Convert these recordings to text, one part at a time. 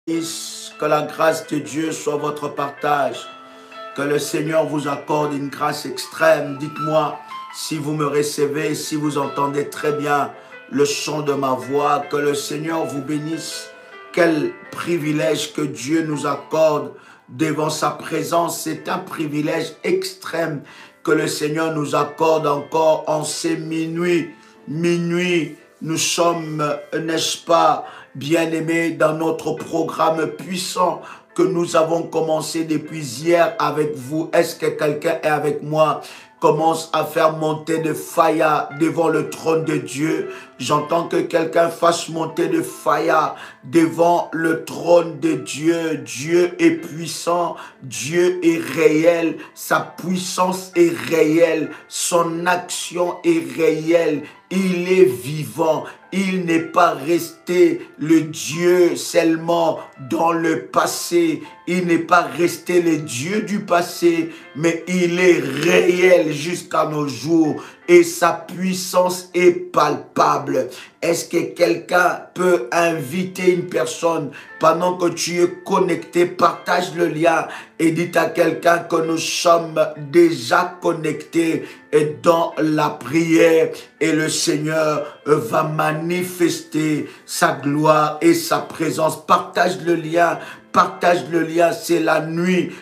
Que la grâce de Dieu soit votre partage. Que le Seigneur vous accorde une grâce extrême. Dites-moi si vous me recevez, si vous entendez très bien le son de ma voix. Que le Seigneur vous bénisse. Quel privilège que Dieu nous accorde devant sa présence. C'est un privilège extrême que le Seigneur nous accorde encore en ces minuit. Nous sommes, n'est-ce pas, bien-aimés, dans notre programme puissant que nous avons commencé depuis hier avec vous. Est-ce que quelqu'un est avec moi? Commence à faire monter de faya devant le trône de Dieu. J'entends que quelqu'un fasse monter de faya devant le trône de Dieu. Dieu est puissant, Dieu est réel, sa puissance est réelle, son action est réelle. Il est vivant, il n'est pas resté le Dieu seulement dans le passé. Il n'est pas resté le Dieu du passé, mais il est réel jusqu'à nos jours et sa puissance est palpable. Est-ce que quelqu'un peut inviter une personne pendant que tu es connecté? Partage le lien et dites à quelqu'un que nous sommes déjà connectés dans la prière et le Seigneur va manifester sa gloire et sa présence. Partage le lien. Partage le lien, c'est la nuit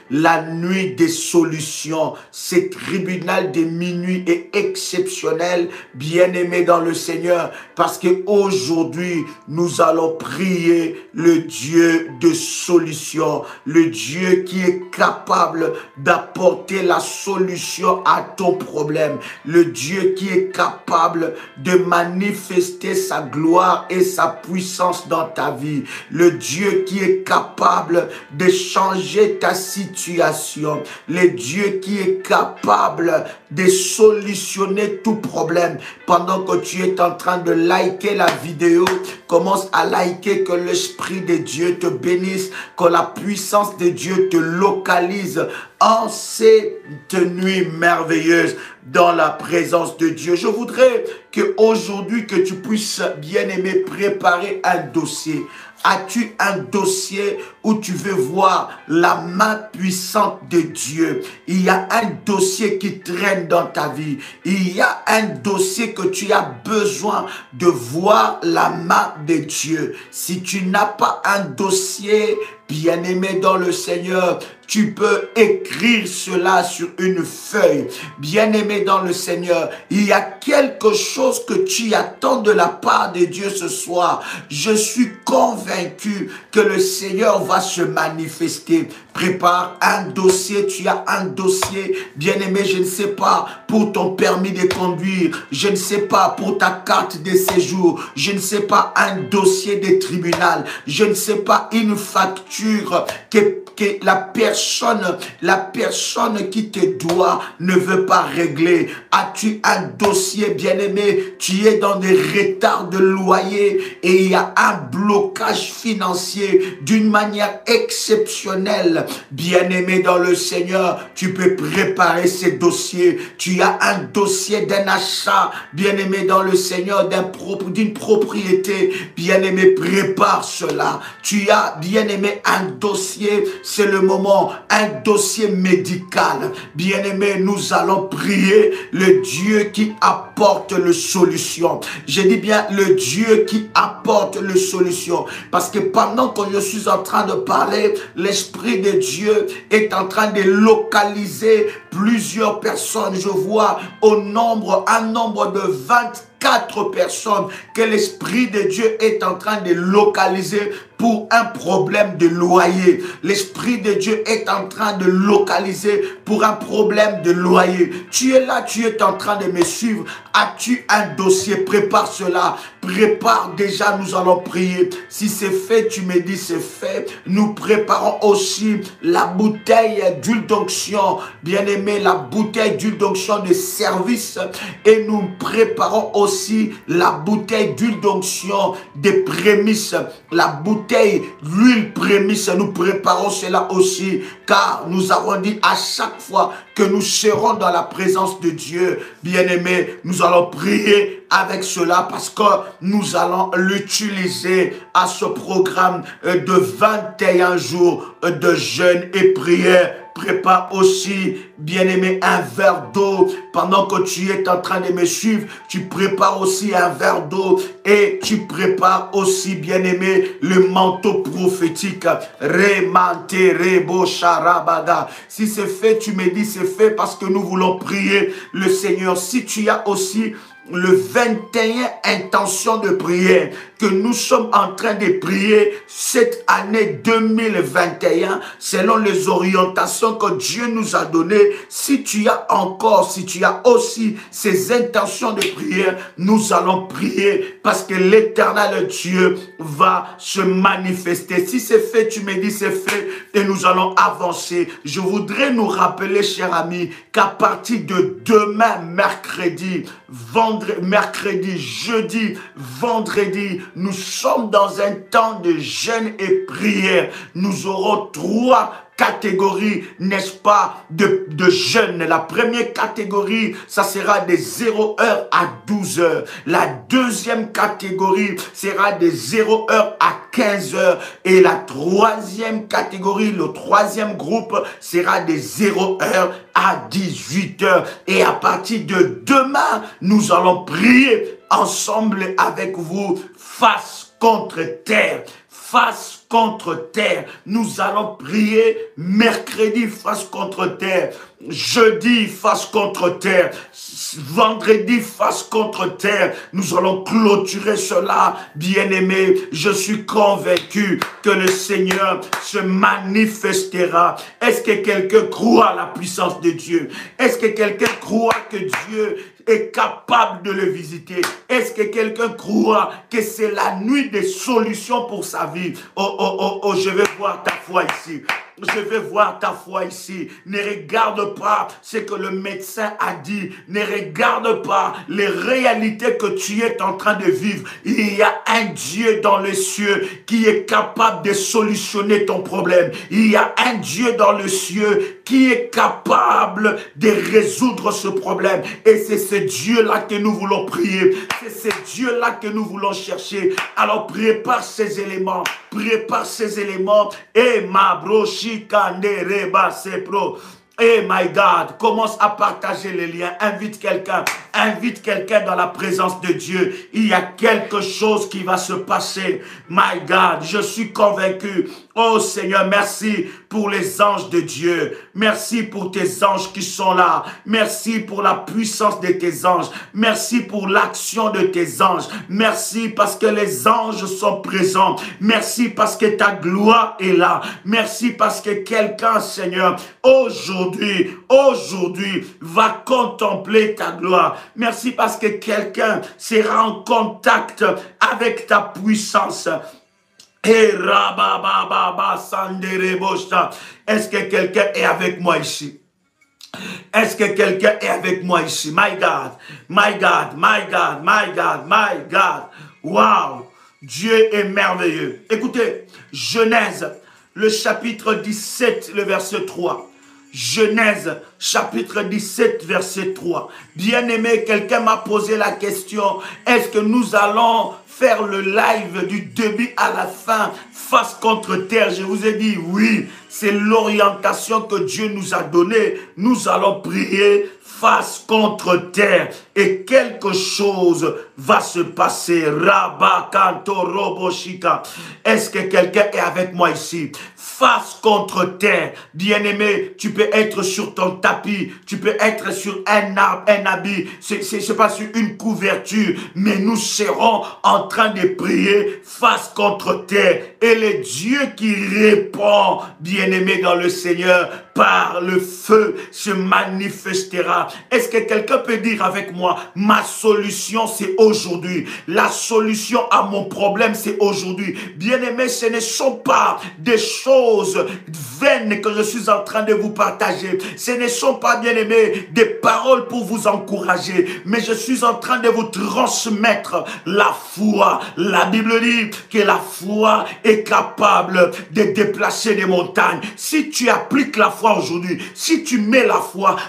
des solutions. Ce tribunal de minuit est exceptionnel, bien-aimé dans le Seigneur, parce qu'aujourd'hui, nous allons prier le Dieu de solution, le Dieu qui est capable d'apporter la solution à ton problème, le Dieu qui est capable de manifester sa gloire et sa puissance dans ta vie, le Dieu qui est capable de changer ta situation, le Dieu qui est capable de solutionner tout problème. Pendant que tu es en train de liker la vidéo, commence à liker, que l'Esprit de Dieu te bénisse, que la puissance de Dieu te localise en cette nuit merveilleuse dans la présence de Dieu. Je voudrais qu'aujourd'hui que tu puisses, bien-aimé, préparer un dossier. As-tu un dossier où tu veux voir la main puissante de Dieu? Il y a un dossier qui traîne dans ta vie. Il y a un dossier que tu as besoin de voir la main de Dieu. Si tu n'as pas un dossier, bien-aimé dans le Seigneur, tu peux écrire cela sur une feuille. Bien-aimé dans le Seigneur, il y a quelque chose que tu attends de la part de Dieu ce soir. Je suis convaincu que le Seigneur va se manifester. Prépare un dossier, tu as un dossier, bien-aimé, je ne sais pas, pour ton permis de conduire, je ne sais pas, pour ta carte de séjour, je ne sais pas, un dossier de tribunal, je ne sais pas, une facture que la personne qui te doit ne veut pas régler. As-tu un dossier, bien-aimé? Tu es dans des retards de loyer et il y a un blocage financier d'une manière exceptionnelle. Bien-aimé dans le Seigneur, tu peux préparer ces dossiers. Tu as un dossier d'un achat, bien-aimé dans le Seigneur, d'une propriété. Bien-aimé, prépare cela. Tu as, bien-aimé, un dossier, c'est le moment, un dossier médical. Bien-aimé, nous allons prier le Dieu qui apporte le solution. Je dis bien le Dieu qui apporte le solution. Parce que pendant que je suis en train de parler, l'Esprit de Dieu est en train de localiser plusieurs personnes. Je vois un nombre de 24 personnes que l'Esprit de Dieu est en train de localiser pour un problème de loyer. L'Esprit de Dieu est en train de localiser pour un problème de loyer. Tu es là, tu es en train de me suivre. As-tu un dossier? Prépare cela. Prépare déjà, nous allons prier. Si c'est fait, tu me dis c'est fait. Nous préparons aussi la bouteille d'huile d'onction. Bien-aimé, la bouteille d'huile d'onction de service. Et nous préparons aussi la bouteille d'huile d'onction des prémices. La bouteille d'huile prémisse, nous préparons cela aussi. Car nous avons dit à chaque fois que nous serons dans la présence de Dieu. Bien-aimés, nous allons prier avec cela parce que nous allons l'utiliser à ce programme de 21 jours de jeûne et prière. Prépare aussi, bien-aimé, un verre d'eau. Pendant que tu es en train de me suivre, tu prépares aussi un verre d'eau et tu prépares aussi, bien-aimé, le manteau prophétique. Remante rebo sharabaga. Si c'est fait, tu me dis c'est fait parce que nous voulons prier le Seigneur. Si tu as aussi le 21 intention de prière que nous sommes en train de prier cette année 2021 selon les orientations que Dieu nous a données. Si tu as aussi ces intentions de prière, nous allons prier parce que l'Éternel Dieu va se manifester. Si c'est fait, tu me dis c'est fait et nous allons avancer. Je voudrais nous rappeler, chers amis, qu'à partir de demain, mercredi, jeudi, vendredi, nous sommes dans un temps de jeûne et prière. Nous aurons 3 catégories, n'est-ce pas, de jeûne. La première catégorie, ça sera de 0h à 12h. La deuxième catégorie sera de 0h à 15h. Et la troisième catégorie, le troisième groupe sera de 0h à 18h. Et à partir de demain, nous allons prier ensemble avec vous face contre terre. Face contre terre. Nous allons prier mercredi face contre terre, jeudi face contre terre, vendredi face contre terre. Nous allons clôturer cela, bien-aimés. Je suis convaincu que le Seigneur se manifestera. Est-ce que quelqu'un croit à la puissance de Dieu? Est-ce que quelqu'un croit que Dieu est capable de le visiter? Est-ce que quelqu'un croit que c'est la nuit des solutions pour sa vie? Oh, je vais voir ta foi ici. Je vais voir ta foi ici. Ne regarde pas ce que le médecin a dit. Ne regarde pas les réalités que tu es en train de vivre. Il y a un Dieu dans les cieux qui est capable de solutionner ton problème. Il y a un Dieu dans les cieux qui est capable de résoudre ce problème. Et c'est ce Dieu-là que nous voulons prier. C'est ce Dieu-là que nous voulons chercher. Alors prépare ces éléments. Prépare ces éléments. Et ma brochie. Hey my God, commence à partager les liens, invite quelqu'un dans la présence de Dieu. Il y a quelque chose qui va se passer. My God, je suis convaincu. Oh Seigneur, merci pour les anges de Dieu. Merci pour tes anges qui sont là. Merci pour la puissance de tes anges. Merci pour l'action de tes anges. Merci parce que les anges sont présents. Merci parce que ta gloire est là. Merci parce que quelqu'un, Seigneur, aujourd'hui, va contempler ta gloire. Merci parce que quelqu'un sera en contact avec ta puissance. Est-ce que quelqu'un est avec moi ici? Est-ce que quelqu'un est avec moi ici? My God, my God, my God, my God, my God. Wow, Dieu est merveilleux. Écoutez, Genèse, le chapitre 17, le verset 3. Genèse, chapitre 17, verset 3. Bien-aimé, quelqu'un m'a posé la question, est-ce que nous allons faire le live du début à la fin, face contre terre? Je vous ai dit oui, c'est l'orientation que Dieu nous a donnée. Nous allons prier face contre terre et quelque chose va se passer. Rabba Kanto Roboshika. Est-ce que quelqu'un est avec moi ici? Face contre terre. Bien-aimé, tu peux être sur ton tapis, tu peux être sur un arbre, un habit, c'est pas sur une couverture, mais nous serons en train de prier face contre terre. Et le Dieu qui répond, bien-aimé dans le Seigneur, par le feu se manifestera. Est-ce que quelqu'un peut dire avec moi, ma solution c'est aujourd'hui. La solution à mon problème c'est aujourd'hui. Bien-aimé, ce ne sont pas des choses vaines que je suis en train de vous partager. Ce ne sont pas, bien aimés, des paroles pour vous encourager, mais je suis en train de vous transmettre la foi. La Bible dit que la foi est capable de déplacer des montagnes. Si tu appliques la foi aujourd'hui, si tu mets la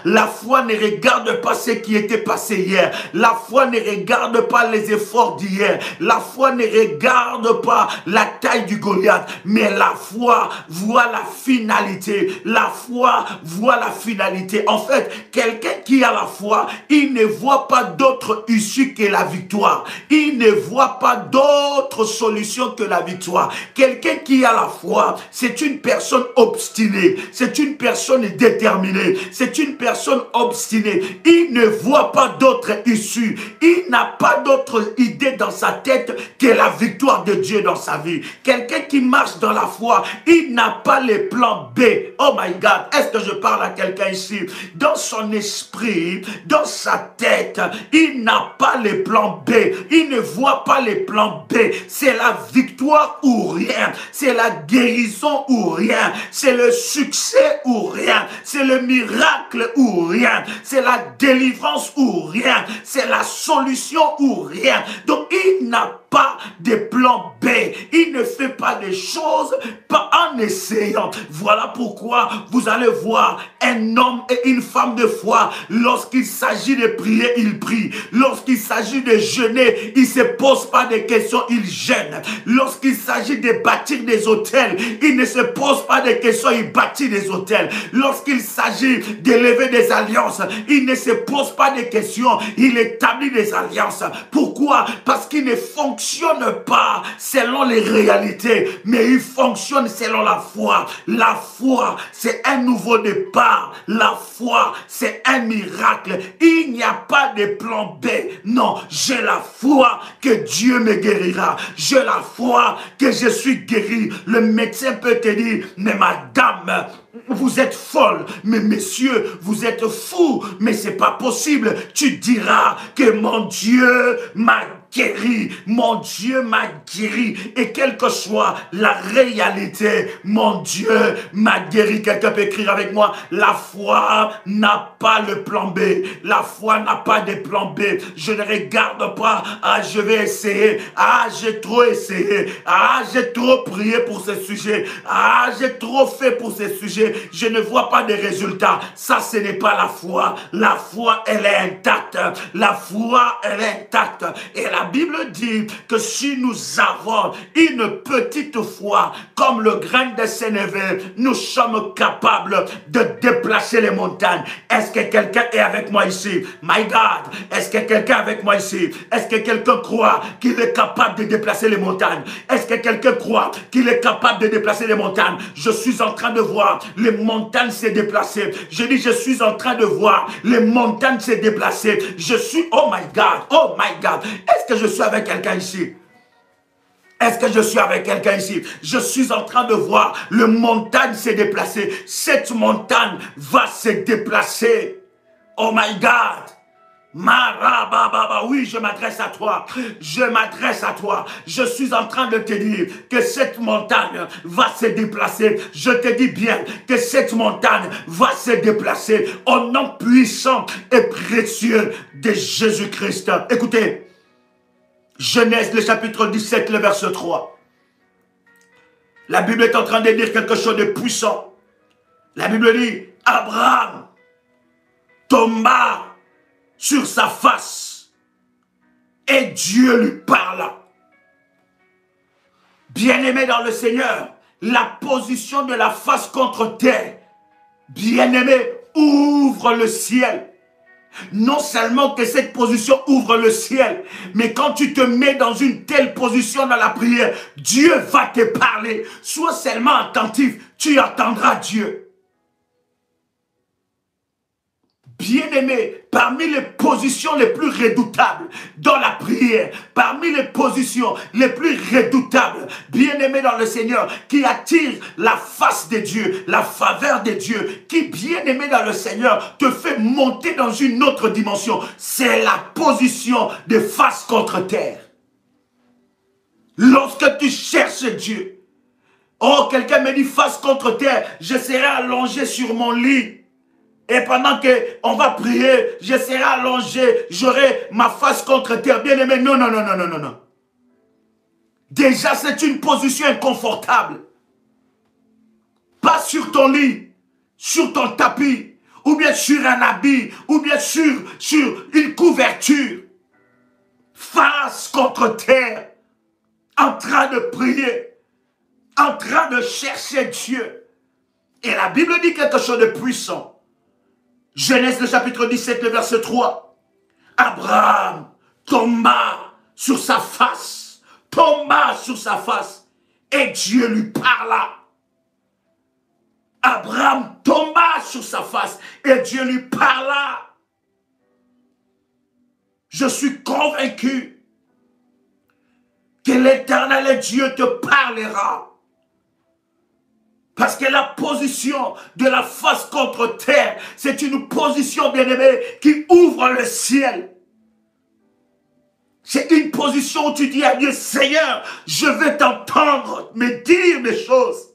foi ne regarde pas ce qui était passé hier. La foi ne regarde pas les efforts d'hier. La foi ne regarde pas la taille du Goliath, mais la foi voit la finalité. La foi voit la finalité. En fait, quelqu'un qui a la foi, il ne voit pas d'autre issue que la victoire. Il ne voit pas d'autre solution que la victoire. Quelqu'un qui a la foi, c'est une personne obstinée. C'est une personne déterminée. C'est une personne obstinée. Il ne voit pas d'autre issue. Il n'a pas d'autre idée dans sa tête que la victoire de Dieu dans sa vie. Quelqu'un qui marche dans la foi, il n'a pas les plans B. Oh my God, est-ce que je parle à quelqu'un ici? Dans son esprit, dans sa tête, il n'a pas les plans B. Il ne voit pas les plans B. C'est la victoire ou rien. C'est la guérison ou rien. C'est le succès ou rien. C'est le miracle ou rien. C'est la délivrance ou rien. C'est la solution ou rien. Donc il n'a pas de plan B. Il ne fait pas des choses pas en essayant. Voilà pourquoi vous allez voir un homme et une femme de foi. Lorsqu'il s'agit de prier, il prie. Lorsqu'il s'agit de jeûner, il ne se pose pas de questions, il jeûne. Lorsqu'il s'agit de bâtir des hôtels, il ne se pose pas de questions, il bâtit des hôtels. Lorsqu'il s'agit d'élever des alliances, il ne se pose pas de questions, il établit des alliances. Pourquoi? Parce qu'il ne fonctionne pas selon les réalités, mais il fonctionne selon la foi. La foi, c'est un nouveau départ. La foi, c'est un miracle. Il n'y a pas de plan B. Non, j'ai la foi que Dieu me guérira. J'ai la foi que je suis guéri. Le médecin peut te dire, mais madame, vous êtes folle, mais messieurs, vous êtes fous, mais c'est pas possible. Tu diras que mon Dieu m'a guéri, mon Dieu m'a guéri, et quelle que soit la réalité, mon Dieu m'a guéri. Quelqu'un peut écrire avec moi, la foi n'a pas le plan B, la foi n'a pas de plan B. Je ne regarde pas, ah je vais essayer, ah j'ai trop essayé, ah j'ai trop prié pour ce sujet, ah j'ai trop fait pour ce sujet, je ne vois pas de résultats. Ça, ce n'est pas la foi. La foi, elle est intacte. La foi, elle est intacte. Et la Bible dit que si nous avons une petite foi, comme le grain de sénévé, nous sommes capables de déplacer les montagnes. Est-ce que quelqu'un est avec moi ici? My God, est-ce que quelqu'un est avec moi ici? Est-ce que quelqu'un croit qu'il est capable de déplacer les montagnes? Est-ce que quelqu'un croit qu'il est capable de déplacer les montagnes? Je suis en train de voir les montagnes se déplacer. Je dis, je suis en train de voir les montagnes se déplacer. Je suis, oh my God, oh my God. Est-ce que je suis avec quelqu'un ici? Est-ce que je suis avec quelqu'un ici? Je suis en train de voir les montagnes se déplacer. Cette montagne va se déplacer. Oh my God. Marababa, oui, je m'adresse à toi. Je m'adresse à toi. Je suis en train de te dire que cette montagne va se déplacer. Je te dis bien que cette montagne va se déplacer au nom puissant et précieux de Jésus-Christ. Écoutez, Genèse, le chapitre 17, le verset 3. La Bible est en train de dire quelque chose de puissant. La Bible dit, Abraham tomba sur sa face et Dieu lui parla. Bien-aimé dans le Seigneur, la position de la face contre terre, bien-aimé, ouvre le ciel. Non seulement que cette position ouvre le ciel, mais quand tu te mets dans une telle position dans la prière, Dieu va te parler. Sois seulement attentif, tu entendras Dieu. Bien-aimé, parmi les positions les plus redoutables dans la prière, parmi les positions les plus redoutables, bien-aimé dans le Seigneur, qui attire la face de Dieu, la faveur de Dieu, qui, bien-aimé dans le Seigneur, te fait monter dans une autre dimension, c'est la position de face contre terre. Lorsque tu cherches Dieu, Oh, quelqu'un me dit face contre terre, je serai allongé sur mon lit. Et pendant qu'on va prier, je serai allongé, j'aurai ma face contre terre. Bien aimé, non, non, non, non, non, non, non. Déjà, c'est une position inconfortable. Pas sur ton lit, sur ton tapis, ou bien sur un habit, ou bien sur une couverture. Face contre terre, en train de prier, en train de chercher Dieu. Et la Bible dit quelque chose de puissant. Genèse le chapitre 17, le verset 3. Abraham tomba sur sa face, et Dieu lui parla. Abraham tomba sur sa face, et Dieu lui parla. Je suis convaincu que l'Éternel Dieu te parlera. Parce que la position de la face contre terre, c'est une position, bien-aimée, qui ouvre le ciel. C'est une position où tu dis à Dieu, Seigneur, je vais t'entendre me dire des choses.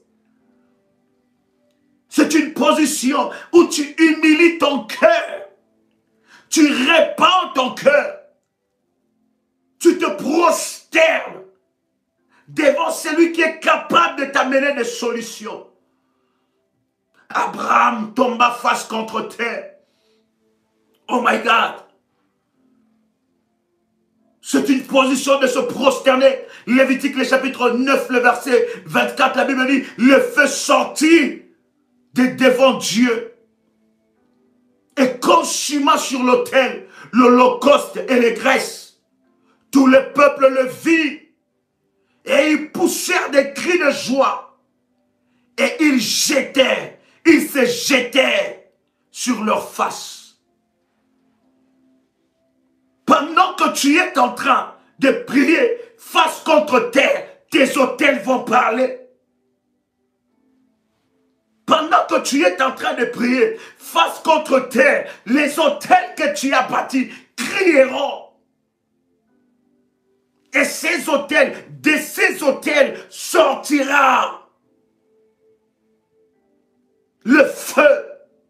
C'est une position où tu humilies ton cœur. Tu répands ton cœur. Tu te prosternes devant celui qui est capable de t'amener des solutions. Abraham tomba face contre terre. Oh my God. C'est une position de se prosterner. Lévitique, le chapitre 9, le verset 24, la Bible dit, le feu sortit de devant Dieu et consuma sur l'autel l'holocauste et les graisses. Tout le peuple le vit et ils poussèrent des cris de joie et ils se jetaient sur leur face. Pendant que tu es en train de prier face contre terre, tes autels vont parler. Pendant que tu es en train de prier face contre terre, les autels que tu as bâtis crieront. Et ces autels, de ces autels sortira le feu.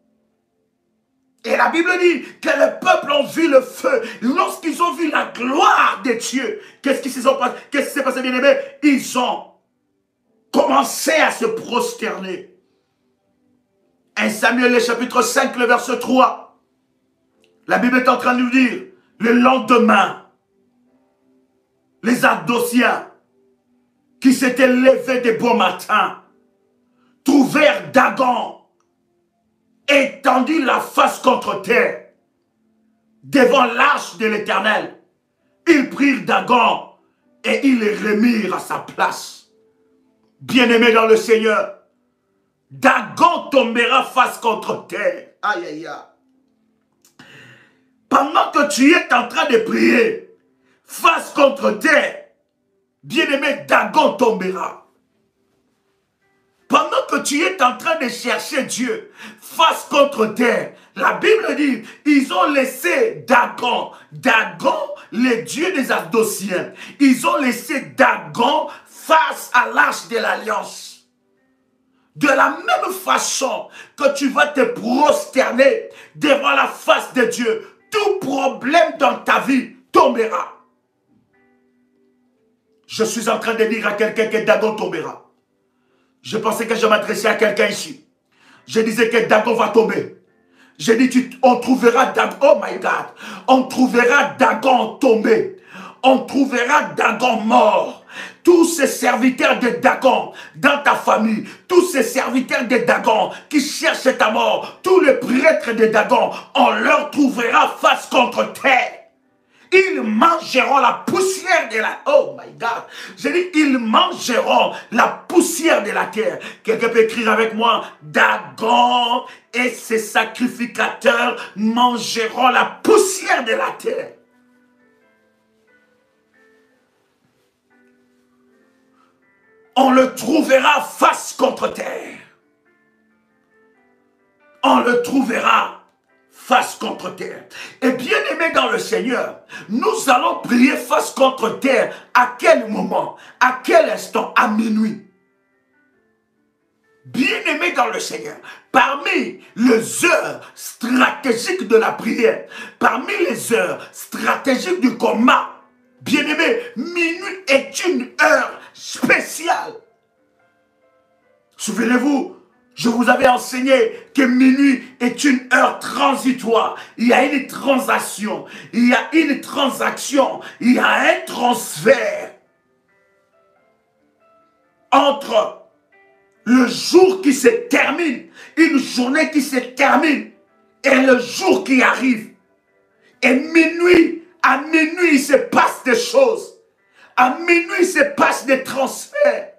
Et la Bible dit que le peuple a vu le feu. Lorsqu'ils ont vu la gloire de Dieu, qu'est-ce qui s'est passé, bien aimé? Ils ont commencé à se prosterner. 1 Samuel, le chapitre 5, le verset 3. La Bible est en train de nous dire, le lendemain, les Abdosiens, qui s'étaient levés de bon matin, trouvèrent Dagon, étendu la face contre terre, devant l'arche de l'Éternel. Ils prirent Dagon et ils le remirent à sa place. Bien-aimé dans le Seigneur, Dagon tombera face contre terre. Aïe, aïe, aïe. Pendant que tu es en train de prier, face contre terre, bien-aimé, Dagon tombera. Pendant que tu es en train de chercher Dieu, face contre terre, la Bible dit, ils ont laissé Dagon, le dieu des Abdosiens, ils ont laissé Dagon face à l'arche de l'alliance. De la même façon que tu vas te prosterner devant la face de Dieu, tout problème dans ta vie tombera. Je suis en train de dire à quelqu'un que Dagon tombera. Je pensais que je m'adressais à quelqu'un ici. Je disais que Dagon va tomber. J'ai dit, on trouvera Dagon, oh my God, on trouvera Dagon tombé. On trouvera Dagon mort. Tous ces serviteurs de Dagon dans ta famille, tous ces serviteurs de Dagon qui cherchent ta mort, tous les prêtres de Dagon, on leur trouvera face contre terre. Ils mangeront la poussière de la... Oh my God. J'ai dit, ils mangeront la poussière de la terre. Quelqu'un peut écrire avec moi, Dagon et ses sacrificateurs mangeront la poussière de la terre. On le trouvera face contre terre. On le trouvera face contre terre. Et bien aimé dans le Seigneur, nous allons prier face contre terre. À quel moment? À quel instant? À minuit. Bien-aimés dans le Seigneur, parmi les heures stratégiques de la prière, parmi les heures stratégiques du combat, bien-aimés, minuit est une heure spéciale. Souvenez-vous, je vous avais enseigné que minuit est une heure transitoire. Il y a une transaction, il y a une transaction, il y a un transfert entre le jour qui se termine, une journée qui se termine, et le jour qui arrive. Et minuit, à minuit, il se passe des choses. À minuit, il se passe des transferts.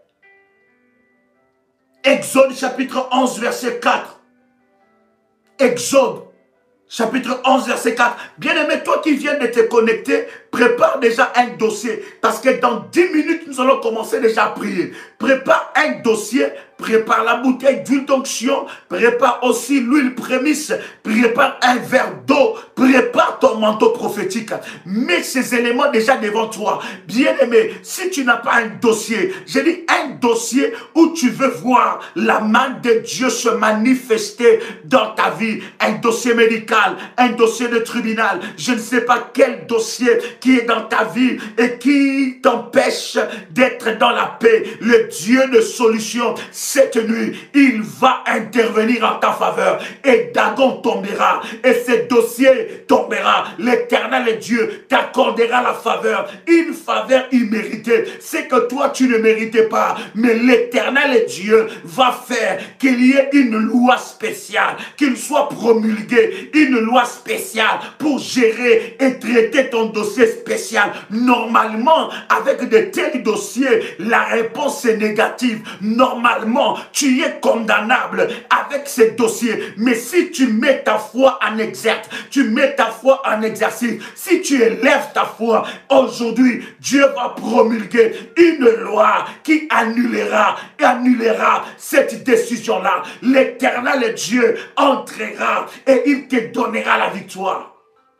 Exode chapitre 11, verset 4. Exode chapitre 11, verset 4. Bien-aimé, toi qui viens de te connecter, prépare déjà un dossier. Parce que dans 10 minutes, nous allons commencer déjà à prier. Prépare un dossier, prépare la bouteille d'huile d'onction, prépare aussi l'huile prémisse, prépare un verre d'eau, prépare ton manteau prophétique. Mets ces éléments déjà devant toi. Bien-aimé, si tu n'as pas un dossier, j'ai dit un dossier où tu veux voir la main de Dieu se manifester dans ta vie. Un dossier médical, un dossier de tribunal, je ne sais pas quel dossier qui est dans ta vie et qui t'empêche d'être dans la paix. Le Dieu de solution, cette nuit, il va intervenir en ta faveur et Dagon tombera et ce dossier tombera. L'Éternel Dieu t'accordera la faveur, une faveur imméritée. C'est que toi tu ne méritais pas, mais l'Éternel Dieu va faire qu'il y ait une loi spéciale, qu'il soit promulgué, une loi spéciale pour gérer et traiter ton dossier spécial. Normalement, avec de tels dossiers, la réponse est négative. Normalement, tu es condamnable avec ces dossiers. Mais si tu mets ta foi en exergue, tu mets ta foi en exercice, si tu élèves ta foi, aujourd'hui, Dieu va promulguer une loi qui annulera cette décision-là. L'Éternel Dieu entrera et il te donnera la victoire.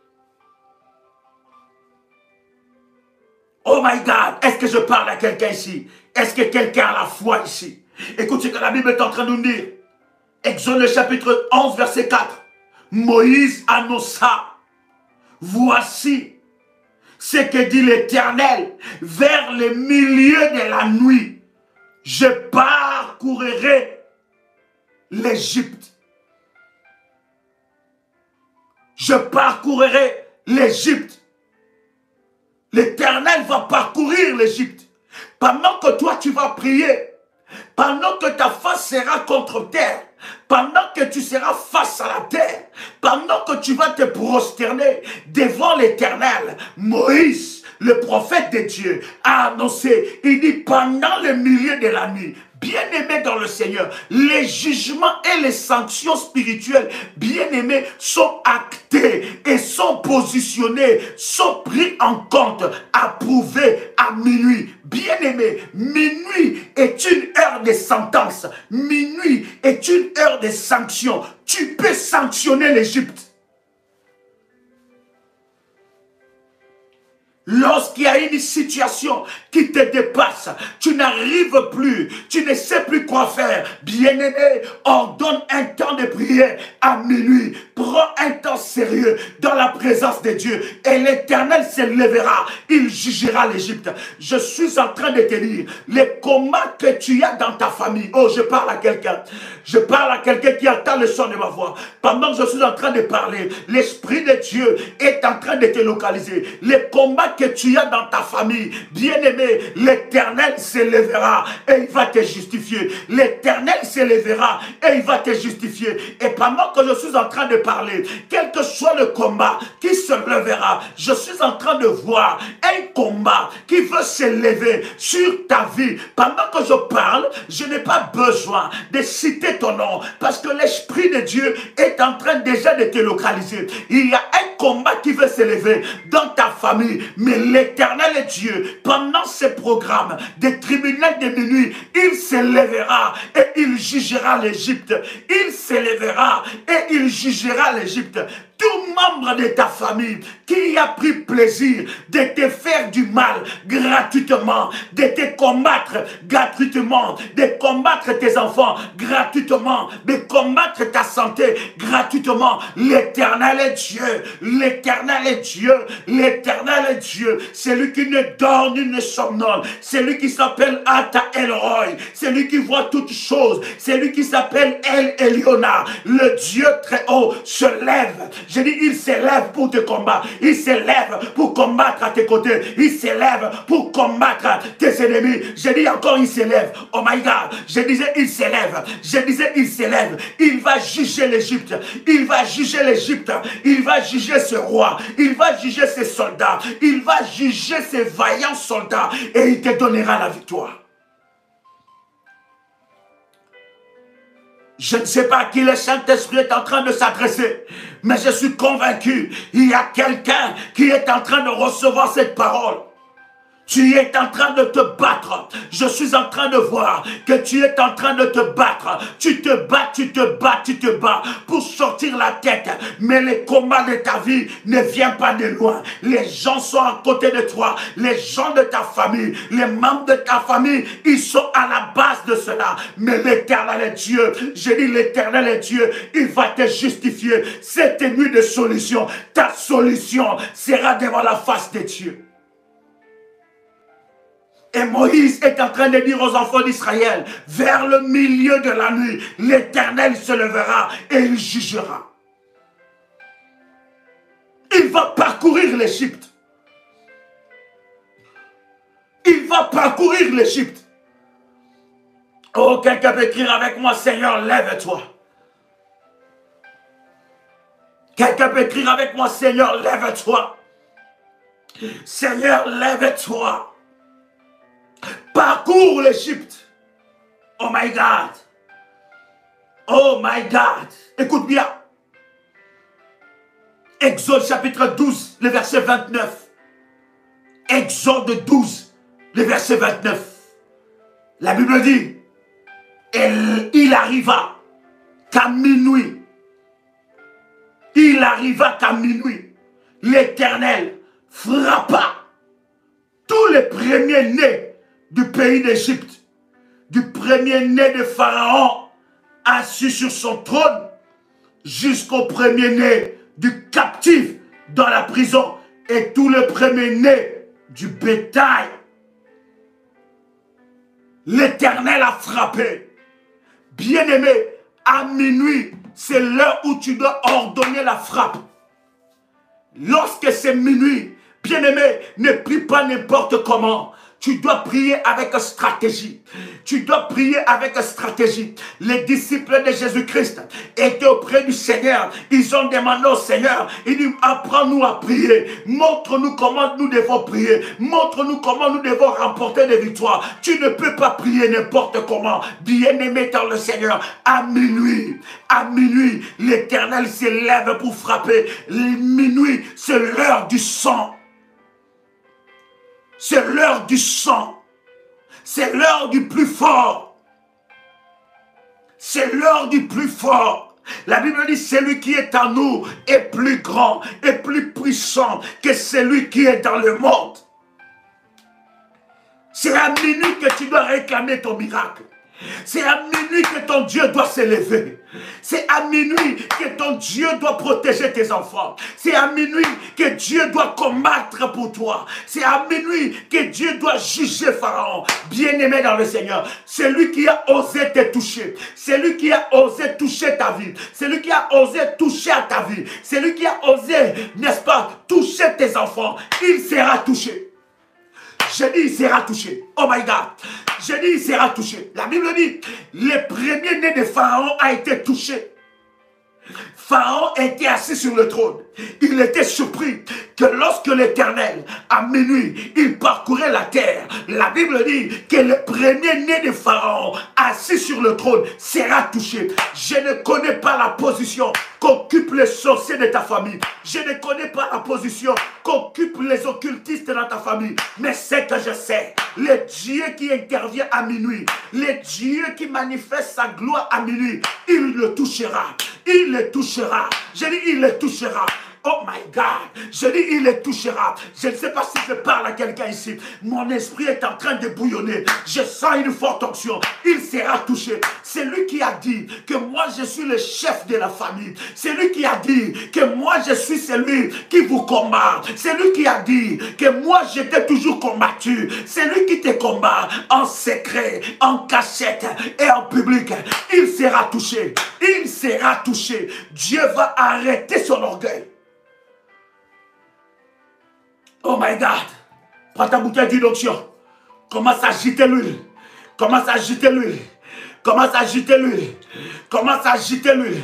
Oh my God, est-ce que je parle à quelqu'un ici? Est-ce que quelqu'un a la foi ici? Écoute ce que la Bible est en train de nous dire. Exode chapitre 11, verset 4. Moïse annonça, voici ce que dit l'Éternel, vers le milieu de la nuit, je parcourrai l'Égypte. Je parcourrai l'Égypte. L'Éternel va parcourir l'Égypte. Pendant que toi tu vas prier, pendant que ta face sera contre terre, pendant que tu seras face à la terre, pendant que tu vas te prosterner devant l'Éternel, Moïse, le prophète de Dieu, a annoncé, il dit pendant le milieu de la nuit, bien-aimés dans le Seigneur, les jugements et les sanctions spirituelles, bien-aimés, sont actés et sont positionnés, sont pris en compte, approuvés à minuit. Bien-aimés, minuit est une heure de sentence. Minuit est une heure de sanction. Tu peux sanctionner l'Égypte. Lorsqu'il y a une situation qui te dépasse, tu n'arrives plus, tu ne sais plus quoi faire. Bien-aimé, ordonne un temps de prière à minuit. Prends un temps sérieux dans la présence de Dieu et l'Éternel se lèvera. Il jugera l'Égypte. Je suis en train de te dire, les combats que tu as dans ta famille. Oh, je parle à quelqu'un. Je parle à quelqu'un qui entend le son de ma voix. Pendant que je suis en train de parler, l'Esprit de Dieu est en train de te localiser. Les combats que tu as dans ta famille, bien-aimé, l'Éternel se lèvera et il va te justifier. L'Éternel se lèvera et il va te justifier. Et pendant que je suis en train de parler, quel que soit le combat qui se lèvera, je suis en train de voir un combat qui veut se lever sur ta vie. Pendant que je parle, je n'ai pas besoin de citer ton nom parce que l'Esprit de Dieu est en train déjà de te localiser. Il y a un combat qui veut se lever dans ta famille, mais l'Éternel Dieu, pendant ce programme des tribunaux de minuit, il se lèvera et il jugera l'Égypte. Il se lèvera et il jugera l'Égypte. Tout membre de ta famille qui a pris plaisir de te faire du mal gratuitement, de te combattre gratuitement, de combattre tes enfants gratuitement, de combattre ta santé gratuitement, l'Éternel est Dieu, l'Éternel est Dieu, l'Éternel est Dieu, c'est lui qui ne dort ni ne somnole, c'est lui qui s'appelle Ata Elroy, c'est lui qui voit toutes choses, c'est lui qui s'appelle El Eliona, le Dieu très haut se lève. Je dis, il s'élève pour te combattre, il s'élève pour combattre à tes côtés, il s'élève pour combattre tes ennemis. Je dis encore, il s'élève. Oh my God, je disais, il s'élève. Je disais, il s'élève. Il va juger l'Égypte, il va juger l'Égypte, il va juger ce roi, il va juger ses soldats, il va juger ses vaillants soldats et il te donnera la victoire. Je ne sais pas à qui le Saint-Esprit est en train de s'adresser, mais je suis convaincu, il y a quelqu'un qui est en train de recevoir cette parole. Tu es en train de te battre. Je suis en train de voir que tu es en train de te battre. Tu te bats, tu te bats, tu te bats pour sortir la tête. Mais les combats de ta vie ne viennent pas de loin. Les gens sont à côté de toi. Les gens de ta famille, les membres de ta famille, ils sont à la base de cela. Mais l'Éternel est Dieu. Je dis l'Éternel est Dieu. Il va te justifier. Cette nuit de solution, ta solution sera devant la face de Dieu. Et Moïse est en train de dire aux enfants d'Israël, vers le milieu de la nuit, l'Éternel se levera et il jugera. Il va parcourir l'Égypte. Il va parcourir l'Égypte. Oh, quelqu'un peut écrire avec moi, Seigneur, lève-toi. Quelqu'un peut écrire avec moi, Seigneur, lève-toi. Seigneur, lève-toi. Parcours l'Égypte. Oh my God. Oh my God. Écoute bien. Exode chapitre 12, le verset 29. Exode 12, le verset 29. La Bible dit, il arriva qu'à minuit. Il arriva qu'à minuit. L'Éternel frappa tous les premiers-nés du pays d'Égypte, du premier-né de Pharaon assis sur son trône, jusqu'au premier-né du captif dans la prison et tout le premier-né du bétail. L'Éternel a frappé. Bien-aimé, à minuit, c'est l'heure où tu dois ordonner la frappe. Lorsque c'est minuit, bien-aimé, ne prie pas n'importe comment. Tu dois prier avec stratégie. Tu dois prier avec stratégie. Les disciples de Jésus-Christ étaient auprès du Seigneur. Ils ont demandé au Seigneur, il dit, apprends-nous à prier. Montre-nous comment nous devons prier. Montre-nous comment nous devons remporter des victoires. Tu ne peux pas prier n'importe comment. Bien-aimé dans le Seigneur, à minuit, l'Éternel s'élève pour frapper. Minuit, c'est l'heure du sang. C'est l'heure du sang. C'est l'heure du plus fort. C'est l'heure du plus fort. La Bible dit, celui qui est en nous est plus grand et plus puissant que celui qui est dans le monde. C'est à minuit que tu dois réclamer ton miracle. C'est à minuit que ton Dieu doit s'élever. C'est à minuit que ton Dieu doit protéger tes enfants. C'est à minuit que Dieu doit combattre pour toi. C'est à minuit que Dieu doit juger Pharaon. Bien-aimé dans le Seigneur, c'est lui qui a osé te toucher. C'est lui qui a osé toucher ta vie. C'est lui qui a osé toucher à ta vie. C'est lui qui a osé, n'est-ce pas, toucher tes enfants. Il sera touché. Je dis, il sera touché. Oh my God. Je dis, il sera touché. La Bible dit, le premier-né de Pharaon a été touché. Pharaon était assis sur le trône. Il était surpris que lorsque l'Éternel, à minuit, il parcourait la terre, la Bible dit que le premier-né de Pharaon, assis sur le trône, sera touché. Je ne connais pas la position qu'occupent les sorciers de ta famille. Je ne connais pas la position qu'occupent les occultistes dans ta famille. Mais c'est que je sais, le Dieu qui intervient à minuit, le Dieu qui manifeste sa gloire à minuit, il le touchera. Il le touchera. Je dis, il le touchera. Oh my God. Je dis, il les touchera. Je ne sais pas si je parle à quelqu'un ici. Mon esprit est en train de bouillonner. Je sens une forte onction. Il sera touché. C'est lui qui a dit que moi je suis le chef de la famille. C'est lui qui a dit que moi je suis celui qui vous combat. C'est lui qui a dit que moi j'étais toujours combattu. C'est lui qui te combat en secret, en cachette et en public. Il sera touché. Il sera touché. Dieu va arrêter son orgueil. Oh my God. Prends ta bouteille d'huile d'onction. Commence à agiter l'huile. Commence à agiter l'huile. Commence à agiter l'huile. Commence à agiter l'huile.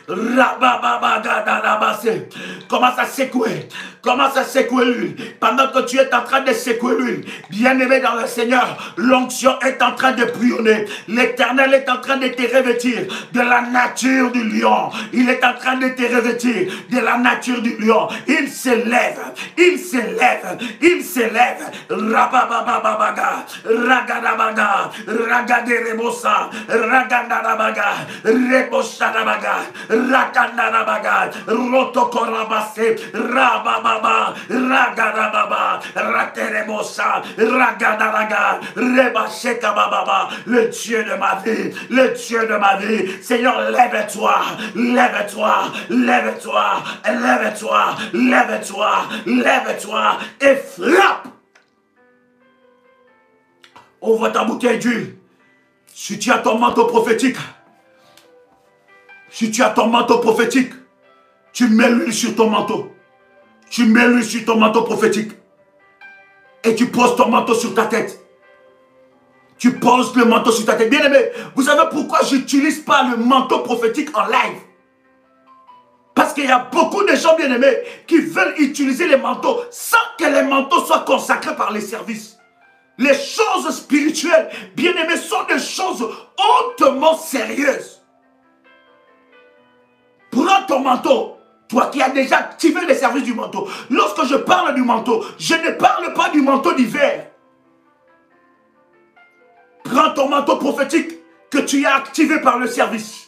Commence à secouer. Commence à secouer l'huile. Pendant que tu es en train de secouer l'huile, bien-aimé dans le Seigneur, l'onction est en train de bouillonner. L'Éternel est en train de te revêtir de la nature du lion. Il est en train de te revêtir de la nature du lion. Il s'élève. Il s'élève. Il s'élève. Rababababaga. Ragadabaga. Ragaderebosa. Ragandarabaga. Reboshadabaga. Rakandarabaga. Rotokorabase. Rabababa. Ragadababa. Raterebosa. Ragadaraga. Rebashekababa. Le Dieu de ma vie. Le Dieu de ma vie. Seigneur, lève-toi. Lève-toi. Lève-toi. Lève-toi. Lève-toi. Lève-toi. Et frappe. Ouvre ta bouteille d'huile. Si tu as ton manteau prophétique, si tu as ton manteau prophétique, tu mets l'huile sur ton manteau. Tu mets l'huile sur ton manteau prophétique. Et tu poses ton manteau sur ta tête. Tu poses le manteau sur ta tête. Bien aimé, vous savez pourquoi je n'utilise pas le manteau prophétique en live? Parce qu'il y a beaucoup de gens bien aimés qui veulent utiliser les manteaux sans que les manteaux soient consacrés par les services. Les choses spirituelles, bien-aimées, sont des choses hautement sérieuses. Prends ton manteau, toi qui as déjà activé les services du manteau. Lorsque je parle du manteau, je ne parle pas du manteau d'hiver. Prends ton manteau prophétique que tu as activé par le service.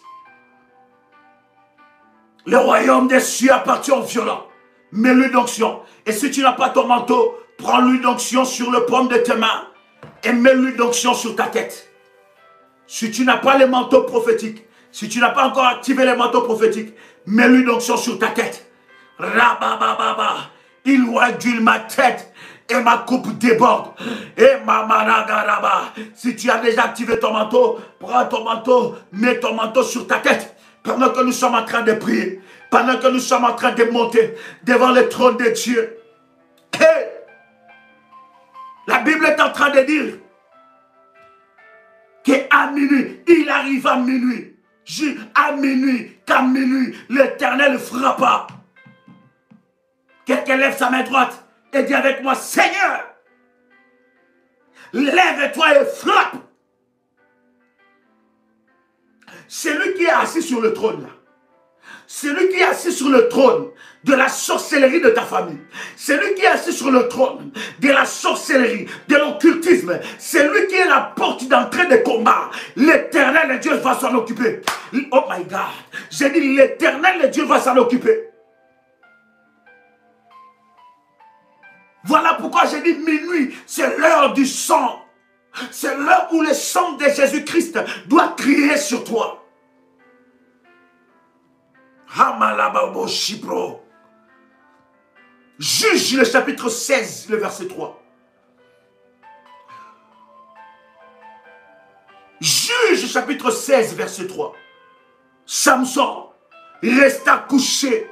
Le royaume des cieux appartient aux violents. Mets l'huile d'onction. Et si tu n'as pas ton manteau, prends l'huile d'onction sur le paume de tes mains et mets l'huile d'onction sur ta tête. Si tu n'as pas les manteaux prophétiques, si tu n'as pas encore activé les manteaux prophétiques, mets l'huile d'onction sur ta tête. Rabababa, il d'huile ma tête et ma coupe déborde. Et ma managaraba. Si tu as déjà activé ton manteau, prends ton manteau, mets ton manteau sur ta tête. Pendant que nous sommes en train de prier, pendant que nous sommes en train de monter devant le trône de Dieu. Hey! La Bible est en train de dire qu'à minuit, il arrive à minuit. À minuit, qu'à minuit, l'Éternel frappa. Quelqu'un lève sa main droite et dit avec moi, Seigneur, lève-toi et frappe. C'est lui qui est assis sur le trône là. C'est lui qui est assis sur le trône de la sorcellerie de ta famille. C'est lui qui est assis sur le trône de la sorcellerie, de l'occultisme. C'est lui qui est la porte d'entrée des combats. L'Éternel Dieu va s'en occuper. Oh my God. J'ai dit l'Éternel Dieu va s'en occuper. Voilà pourquoi j'ai dit minuit, c'est l'heure du sang. C'est l'heure où le sang de Jésus-Christ doit crier sur toi. Juge le chapitre 16, le verset 3. Juge chapitre 16, verset 3. Samson resta couché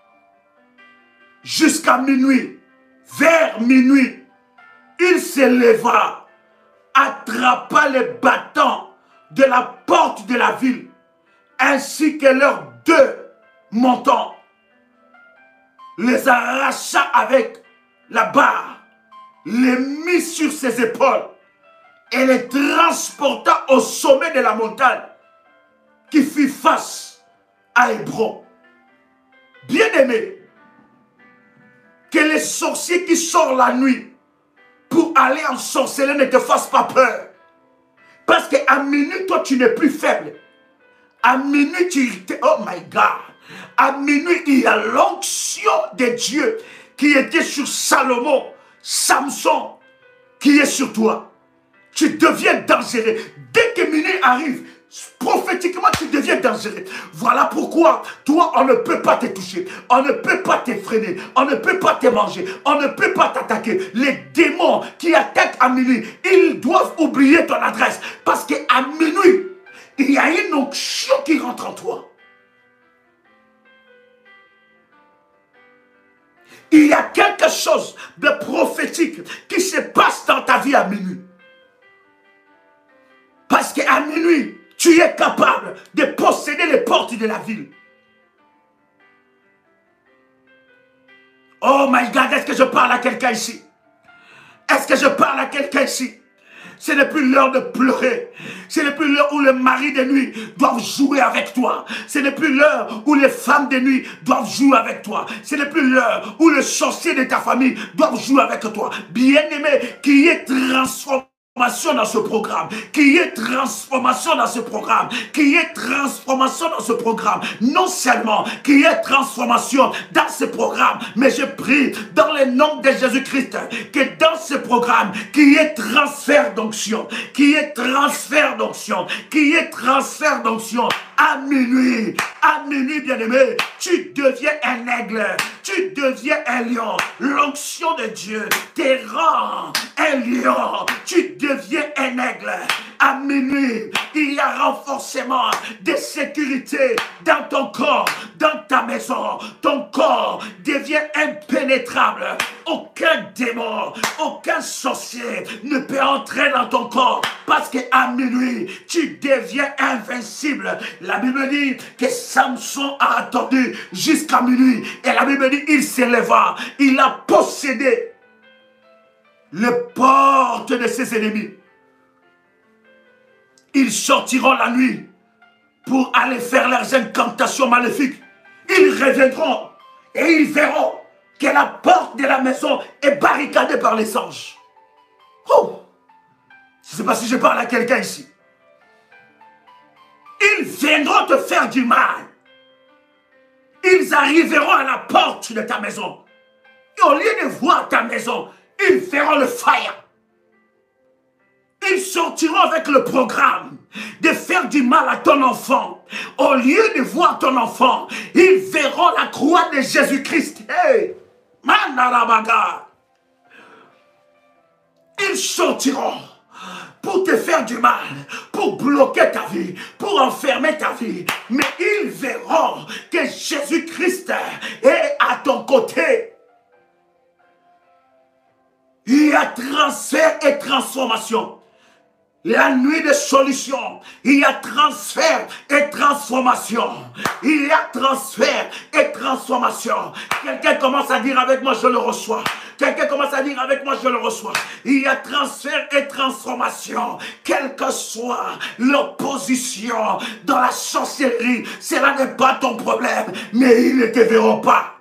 jusqu'à minuit. Vers minuit, il se leva, attrapa les battants de la porte de la ville, ainsi que leurs deux montants, les arracha avec la barre, les mit sur ses épaules et les transporta au sommet de la montagne qui fit face à Hébron. Bien-aimé, que les sorciers qui sortent la nuit pour aller en sorcellerie ne te fassent pas peur. Parce qu'à minuit, toi, tu n'es plus faible. À minuit, oh my God. À minuit, il y a l'onction de Dieu qui était sur Salomon, Samson, qui est sur toi. Tu deviens dangereux. Dès que minuit arrive, prophétiquement, tu deviens dangereux. Voilà pourquoi, toi, on ne peut pas te toucher. On ne peut pas te freiner. On ne peut pas te manger. On ne peut pas t'attaquer. Les démons qui attaquent à minuit, ils doivent oublier ton adresse. Parce qu'à minuit, il y a une onction qui rentre en toi. Il y a quelque chose de prophétique qui se passe dans ta vie à minuit. Parce qu'à minuit, tu es capable de posséder les portes de la ville. Oh my God, est-ce que je parle à quelqu'un ici? Est-ce que je parle à quelqu'un ici? Ce n'est plus l'heure de pleurer. Ce n'est plus l'heure où les maris de nuit doivent jouer avec toi. Ce n'est plus l'heure où les femmes de nuit doivent jouer avec toi. Ce n'est plus l'heure où les sorciers de ta famille doivent jouer avec toi. Bien-aimé, qu'il y ait transformation dans ce programme, qu'il y ait transformation dans ce programme, qu'il y ait transformation dans ce programme, non seulement qu'il y ait transformation dans ce programme, mais je prie dans le nom de Jésus-Christ que dans ce programme, qu'il y ait transfert d'onction, qu'il y ait transfert d'onction, qu'il y ait transfert d'onction. À minuit, bien-aimé, tu deviens un aigle, tu deviens un lion. L'onction de Dieu te rend un lion, tu deviens un aigle. À minuit, il y a renforcement de sécurité dans ton corps, dans ta maison. Ton corps devient impénétrable. Aucun démon, aucun sorcier ne peut entrer dans ton corps parce qu'à minuit, tu deviens invincible. La Bible dit que Samson a attendu jusqu'à minuit. Et la Bible dit qu'il s'éleva. Il a possédé les portes de ses ennemis. Ils sortiront la nuit pour aller faire leurs incantations maléfiques. Ils reviendront et ils verront que la porte de la maison est barricadée par les anges. Oh! Je ne sais pas si je parle à quelqu'un ici. Ils viendront te faire du mal. Ils arriveront à la porte de ta maison. Et au lieu de voir ta maison, ils feront le fire. Ils sortiront avec le programme de faire du mal à ton enfant. Au lieu de voir ton enfant, ils verront la croix de Jésus-Christ. Hey! Mandarabaga. Ils sortiront pour te faire du mal, pour bloquer ta vie, pour enfermer ta vie. Mais ils verront que Jésus-Christ est à ton côté. Il y a transfert et transformation. La nuit de solution, il y a transfert et transformation. Il y a transfert et transformation. Quelqu'un commence à dire avec moi, je le reçois. Quelqu'un commence à dire avec moi, je le reçois. Il y a transfert et transformation. Quelle que soit l'opposition dans la sorcellerie, cela n'est pas ton problème, mais ils ne te verront pas.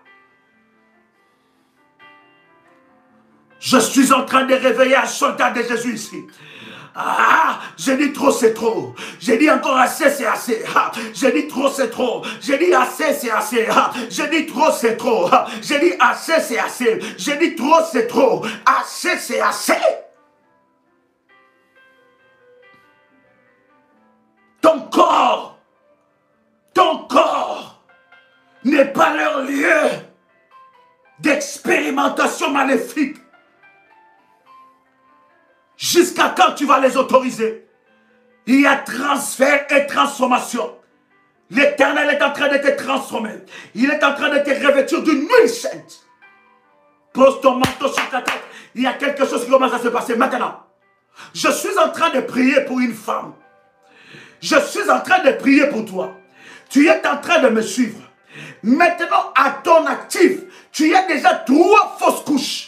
Je suis en train de réveiller un soldat de Jésus ici. Ah, j'ai dit trop, c'est trop. J'ai dit encore assez, c'est assez. Ah, j'ai dit trop, c'est trop. J'ai dit assez, c'est assez. Ah, j'ai dit trop, c'est trop. Ah, j'ai dit assez, c'est assez. J'ai dit trop, c'est trop. Assez, c'est assez. Ton corps n'est pas leur lieu d'expérimentation maléfique. Jusqu'à quand tu vas les autoriser? Il y a transfert et transformation. L'Éternel est en train de te transformer. Il est en train de te revêtir d'une huile sainte. Pose ton manteau sur ta tête. Il y a quelque chose qui commence à se passer maintenant. Je suis en train de prier pour une femme. Je suis en train de prier pour toi. Tu es en train de me suivre. Maintenant, à ton actif, tu as déjà 3 fausses couches.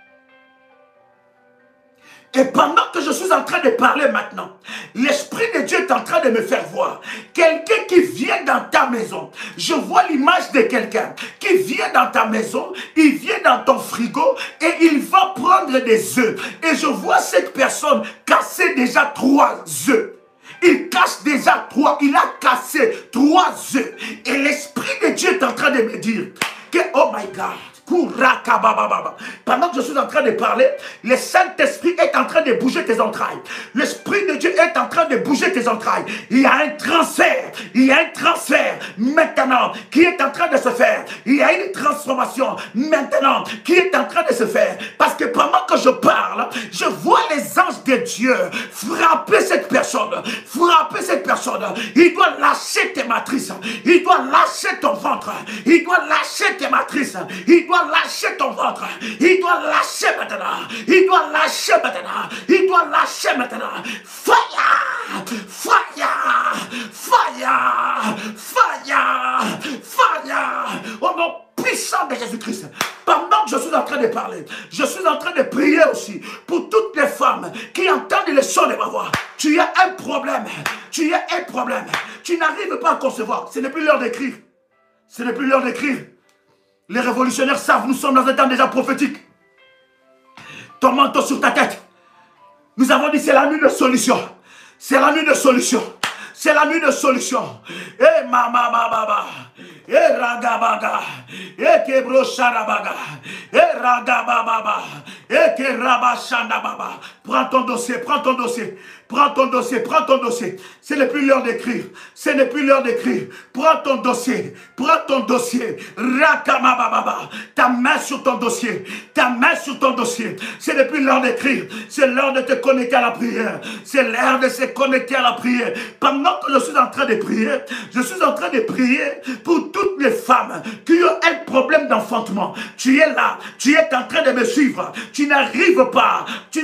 Et pendant que je suis en train de parler maintenant, l'Esprit de Dieu est en train de me faire voir quelqu'un qui vient dans ta maison. Je vois l'image de quelqu'un qui vient dans ta maison, il vient dans ton frigo et il va prendre des œufs. Et je vois cette personne casser déjà 3 œufs. Il casse déjà 3. Il a cassé 3 œufs. Et l'Esprit de Dieu est en train de me dire que, oh my God, pendant que je suis en train de parler, le Saint-Esprit est en train de bouger tes entrailles. L'Esprit de Dieu est en train de bouger tes entrailles. Il y a un transfert. Il y a un transfert maintenant qui est en train de se faire. Il y a une transformation maintenant qui est en train de se faire. Parce que pendant que je parle, je vois les anges de Dieu frapper cette personne. Frapper cette personne. Il doit lâcher tes matrices. Il doit lâcher ton ventre. Il doit lâcher tes matrices. Il doit lâcher ton ventre. Il doit lâcher maintenant. Il doit lâcher maintenant. Il doit lâcher maintenant. Fire! Fire! Fire! Fire! Fire! Au nom puissant de Jésus-Christ. Pendant que je suis en train de parler, je suis en train de prier aussi pour toutes les femmes qui entendent le son de ma voix. Tu as un problème. Tu as un problème. Tu n'arrives pas à concevoir. Ce n'est plus l'heure d'écrire. Ce n'est plus l'heure d'écrire. Les révolutionnaires savent, nous sommes dans un temps déjà prophétique. Ton manteau sur ta tête. Nous avons dit c'est la nuit de solution. C'est la nuit de solution. C'est la nuit de solution. Eh mama baba. Eh ragabaga. Eh kebro sharabaga. Eh ragababa. Eh kerabashanda baba. Prends ton dossier, prends ton dossier. Prends ton dossier, prends ton dossier. Ce n'est plus l'heure d'écrire. Ce n'est plus l'heure d'écrire. Prends ton dossier. Prends ton dossier. Rakamababa. Ta main sur ton dossier. Ta main sur ton dossier. Ce n'est plus l'heure d'écrire. C'est l'heure de te connecter à la prière. C'est l'heure de se connecter à la prière. Pendant que je suis en train de prier, je suis en train de prier pour toutes les femmes qui ont un problème d'enfantement. Tu es là. Tu es en train de me suivre. Tu n'arrives pas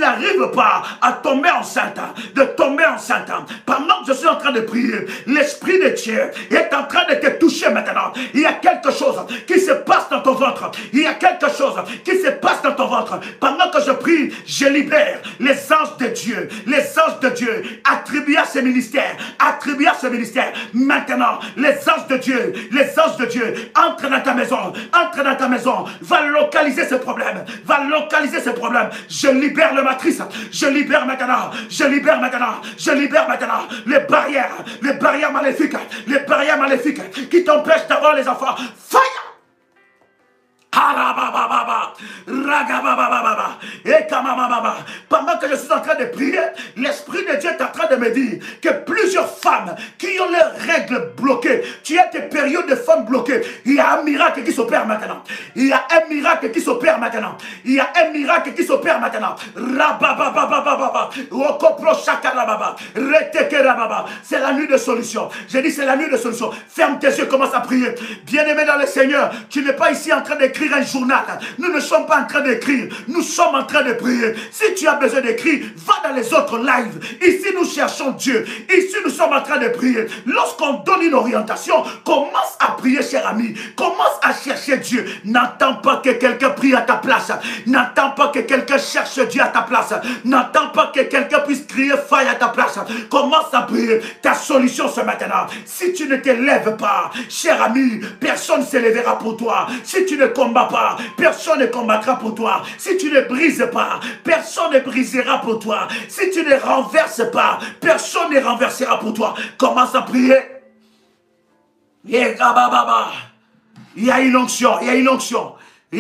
à tomber enceinte. De tomber enceinte. Pendant que je suis en train de prier, l'Esprit de Dieu est en train de te toucher maintenant. Il y a quelque chose qui se passe dans ton ventre. Il y a quelque chose qui se passe dans ton ventre. Pendant que je prie, je libère les anges de Dieu. Les anges de Dieu attribués à ce ministère. Attribués à ce ministère. Maintenant, les anges de Dieu, entrent dans ta maison. Entrent dans ta maison. Va localiser ce problème. Va localiser ce problème. Je libère le matrice. Je libère maintenant. Je libère maintenant, je libère maintenant les barrières maléfiques qui t'empêchent d'avoir les enfants. Fire! Pendant que je suis en train de prier, l'Esprit de Dieu est en train de me dire que plusieurs femmes qui ont leurs règles bloquées, tu as tes périodes de femmes bloquées, il y a un miracle qui s'opère maintenant. Il y a un miracle qui s'opère maintenant. Il y a un miracle qui s'opère maintenant. C'est la nuit de solution. J'ai dit c'est la nuit de solution. Ferme tes yeux, commence à prier. Bien-aimé dans le Seigneur, tu n'es pas ici en train d'écrire un journal. Nous ne sommes pas en train d'écrire. Nous sommes en train de prier. Si tu as besoin d'écrire, va dans les autres lives. Ici, nous cherchons Dieu. Ici, nous sommes en train de prier. Lorsqu'on donne une orientation, commence à prier, cher ami. Commence à chercher Dieu. N'attends pas que quelqu'un prie à ta place. N'attends pas que quelqu'un cherche Dieu à ta place. N'attends pas que quelqu'un puisse crier faille à ta place. Commence à prier. Ta solution, c'est maintenant. Si tu ne te lèves pas, cher ami, personne ne se lèvera pour toi. Si tu ne combats pas, personne ne combattra pour toi. Si tu ne brises pas, personne ne brisera pour toi. Si tu ne renverses pas, personne ne renversera pour toi. Commence à prier. Il y a une onction, il y a une onction.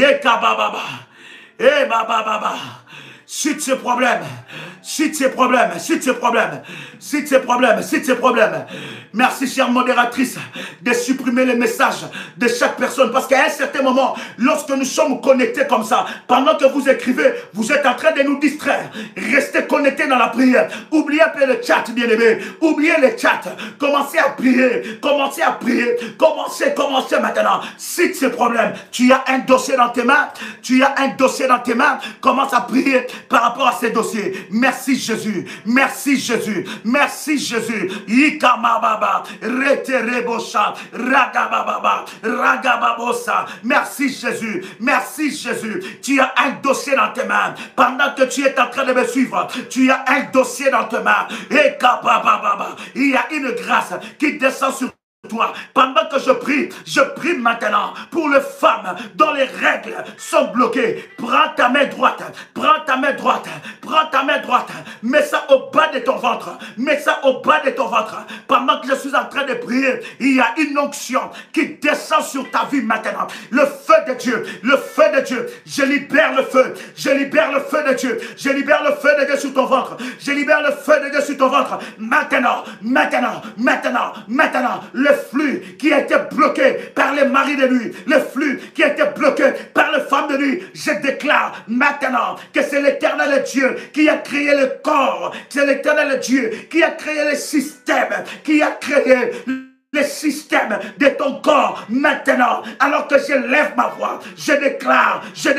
Suite ce problème, suite ces problèmes, suite ces problèmes, suite ces problèmes, suite ces problèmes. Merci, chère modératrice, de supprimer les messages de chaque personne. Parce qu'à un certain moment, lorsque nous sommes connectés comme ça, pendant que vous écrivez, vous êtes en train de nous distraire. Restez connectés dans la prière. Oubliez un peu le chat, bien-aimé. Oubliez le chat. Commencez à prier. Commencez à prier. Commencez maintenant. Suite ces problèmes. Tu as un dossier dans tes mains. Tu as un dossier dans tes mains. Commence à prier par rapport à ces dossiers. Merci Jésus. Merci Jésus. Merci Jésus. Yikamababa. Reterebosha. Ragababa. Ragababosa. Merci Jésus. Merci Jésus. Tu as un dossier dans tes mains. Pendant que tu es en train de me suivre, tu as un dossier dans tes mains. Et il y a une grâce qui descend sur toi. Pendant que je prie maintenant pour les femmes dont les règles sont bloquées. Prends ta main droite, prends ta main droite, prends ta main droite, mets ça au bas de ton ventre, mets ça au bas de ton ventre. Pendant que je suis en train de prier, il y a une onction qui descend sur ta vie maintenant. Le feu de Dieu, le feu de Dieu, je libère le feu, je libère le feu de Dieu, je libère le feu de Dieu sur ton ventre, je libère le feu de Dieu sur ton ventre. Maintenant, maintenant, maintenant, maintenant, le flux qui a été bloqué par les maris de nuit, le flux qui a été bloqué par les femmes de nuit, je déclare maintenant que c'est l'Éternel Dieu qui a créé le corps, c'est l'Éternel Dieu qui a créé le système, qui a créé les systèmes de ton corps maintenant, alors que je lève ma voix, je déclare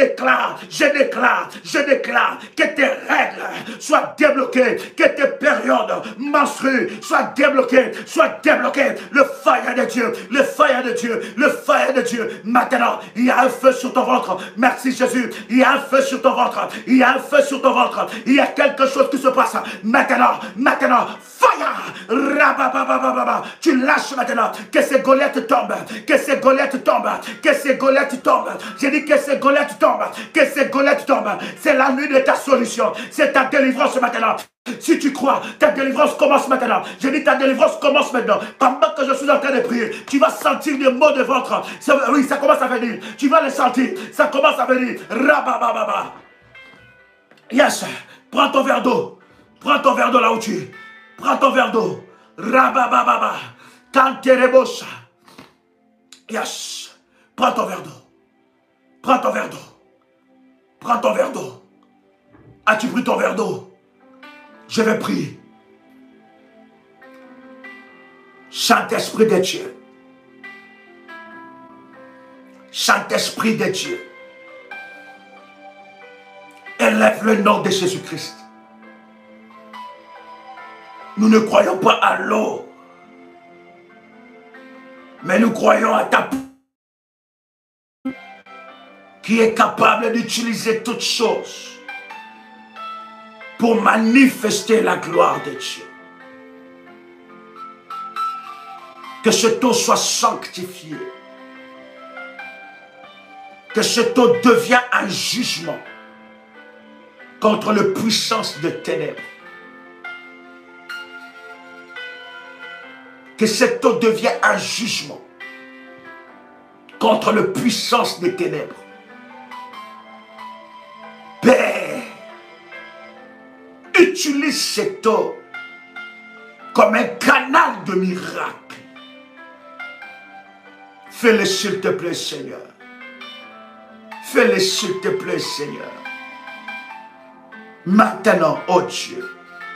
que tes règles soient débloquées, que tes périodes menstrues soient débloquées, le feu de Dieu, le feu de Dieu, le feu de Dieu. Maintenant, il y a un feu sur ton ventre. Merci Jésus, il y a un feu sur ton ventre, il y a un feu sur ton ventre, il y a quelque chose qui se passe maintenant, fire, rabababababa, tu lâches maintenant, que ces Goliaths tombent, que ces Goliaths tombent, que ces Goliaths tombent. J'ai dit que ces Goliaths tombent, que ces Goliaths tombent. C'est la nuit de ta solution, c'est ta délivrance maintenant. Si tu crois, ta délivrance commence maintenant. J'ai dit ta délivrance commence maintenant. Pendant que je suis en train de prier, tu vas sentir des maux de ventre. Oui, ça commence à venir. Tu vas les sentir. Ça commence à venir. Rabababa. Yes. Prends ton verre d'eau. Prends ton verre d'eau là où tu es. Prends ton verre d'eau. Rabababa. Kanterebosha. Yes. Prends ton verre d'eau. Prends ton verre d'eau. Prends ton verre d'eau. As-tu pris ton verre d'eau? Je vais prier. Saint-Esprit de Dieu. Saint-Esprit de Dieu. Élève le nom de Jésus-Christ. Nous ne croyons pas à l'eau, mais nous croyons à ta qui est capable d'utiliser toutes choses pour manifester la gloire de Dieu. Que cette eau soit sanctifiée. Que cette eau devienne un jugement contre la puissance des ténèbres. Que cette eau devienne un jugement contre la puissance des ténèbres. Père, utilise cette eau comme un canal de miracle. Fais-le s'il te plaît, Seigneur. Fais-le s'il te plaît, Seigneur. Maintenant, oh Dieu,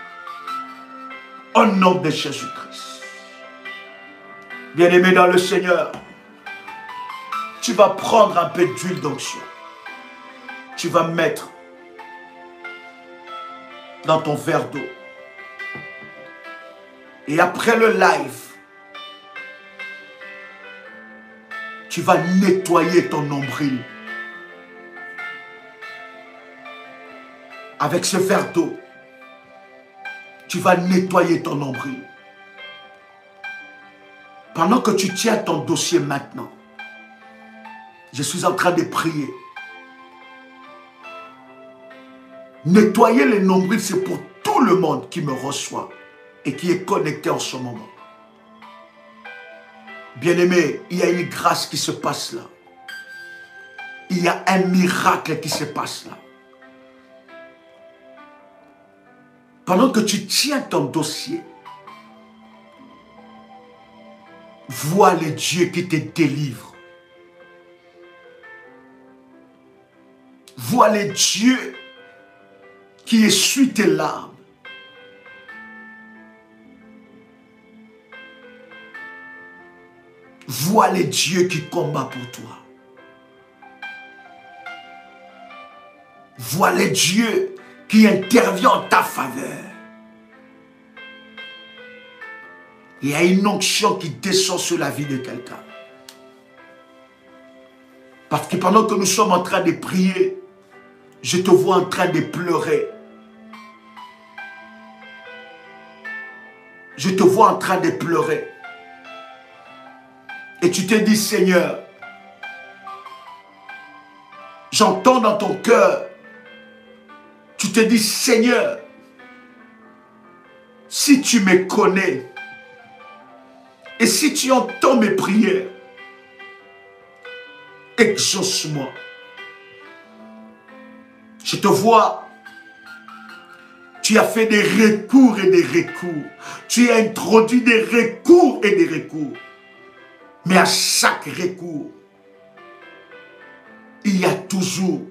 au nom de Jésus-Christ. Bien-aimé dans le Seigneur, tu vas prendre un peu d'huile d'onction. Tu vas mettre dans ton verre d'eau. Et après le live, tu vas nettoyer ton nombril avec ce verre d'eau. Tu vas nettoyer ton nombril. Pendant que tu tiens ton dossier maintenant, je suis en train de prier. Nettoyer les nombrils, c'est pour tout le monde qui me reçoit et qui est connecté en ce moment. Bien-aimé, il y a une grâce qui se passe là. Il y a un miracle qui se passe là. Pendant que tu tiens ton dossier, vois le Dieu qui te délivre. Vois le Dieu qui essuie tes larmes. Vois le Dieu qui combat pour toi. Vois le Dieu qui intervient en ta faveur. Il y a une onction qui descend sur la vie de quelqu'un. Parce que pendant que nous sommes en train de prier, je te vois en train de pleurer. Je te vois en train de pleurer. Et tu te dis, Seigneur, j'entends dans ton cœur, tu te dis, Seigneur, si tu me connais et si tu entends mes prières, exauce-moi. Je te vois, tu as fait des recours et des recours. Tu as introduit des recours et des recours. Mais à chaque recours, il y a toujours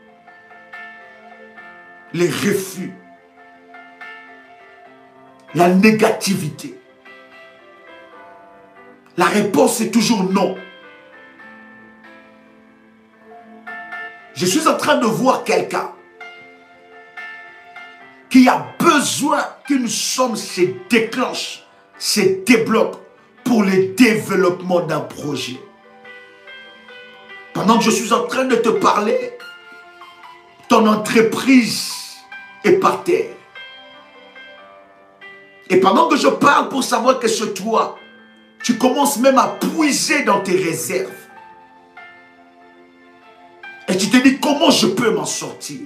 les refus, la négativité. La réponse est toujours non. Je suis en train de voir quelqu'un qui a besoin qu'une somme se déclenche, se débloque pour le développement d'un projet. Pendant que je suis en train de te parler, ton entreprise est par terre. Et pendant que je parle pour savoir que c'est toi, tu commences même à puiser dans tes réserves. Et tu te dis, comment je peux m'en sortir?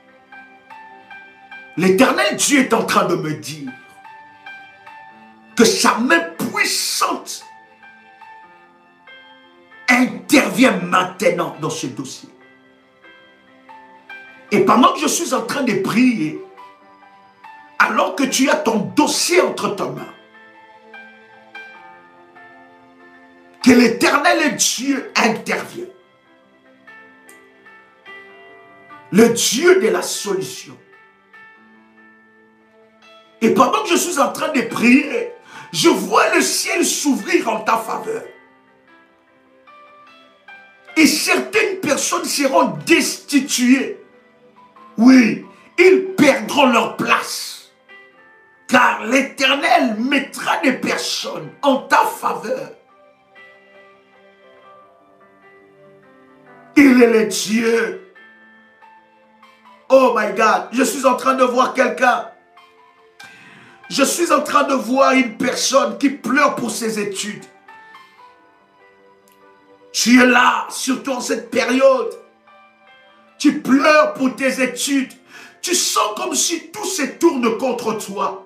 L'Éternel Dieu est en train de me dire que sa main puissante intervient maintenant dans ce dossier. Et pendant que je suis en train de prier, alors que tu as ton dossier entre tes mains, que l'Éternel Dieu intervient. Le Dieu de la solution. Et pendant que je suis en train de prier, je vois le ciel s'ouvrir en ta faveur. Et certaines personnes seront destituées. Oui, ils perdront leur place. Car l'Éternel mettra des personnes en ta faveur. Il est le Dieu. Oh my God, je suis en train de voir quelqu'un. Je suis en train de voir une personne qui pleure pour ses études. Tu es là, surtout en cette période. Tu pleures pour tes études. Tu sens comme si tout se tourne contre toi.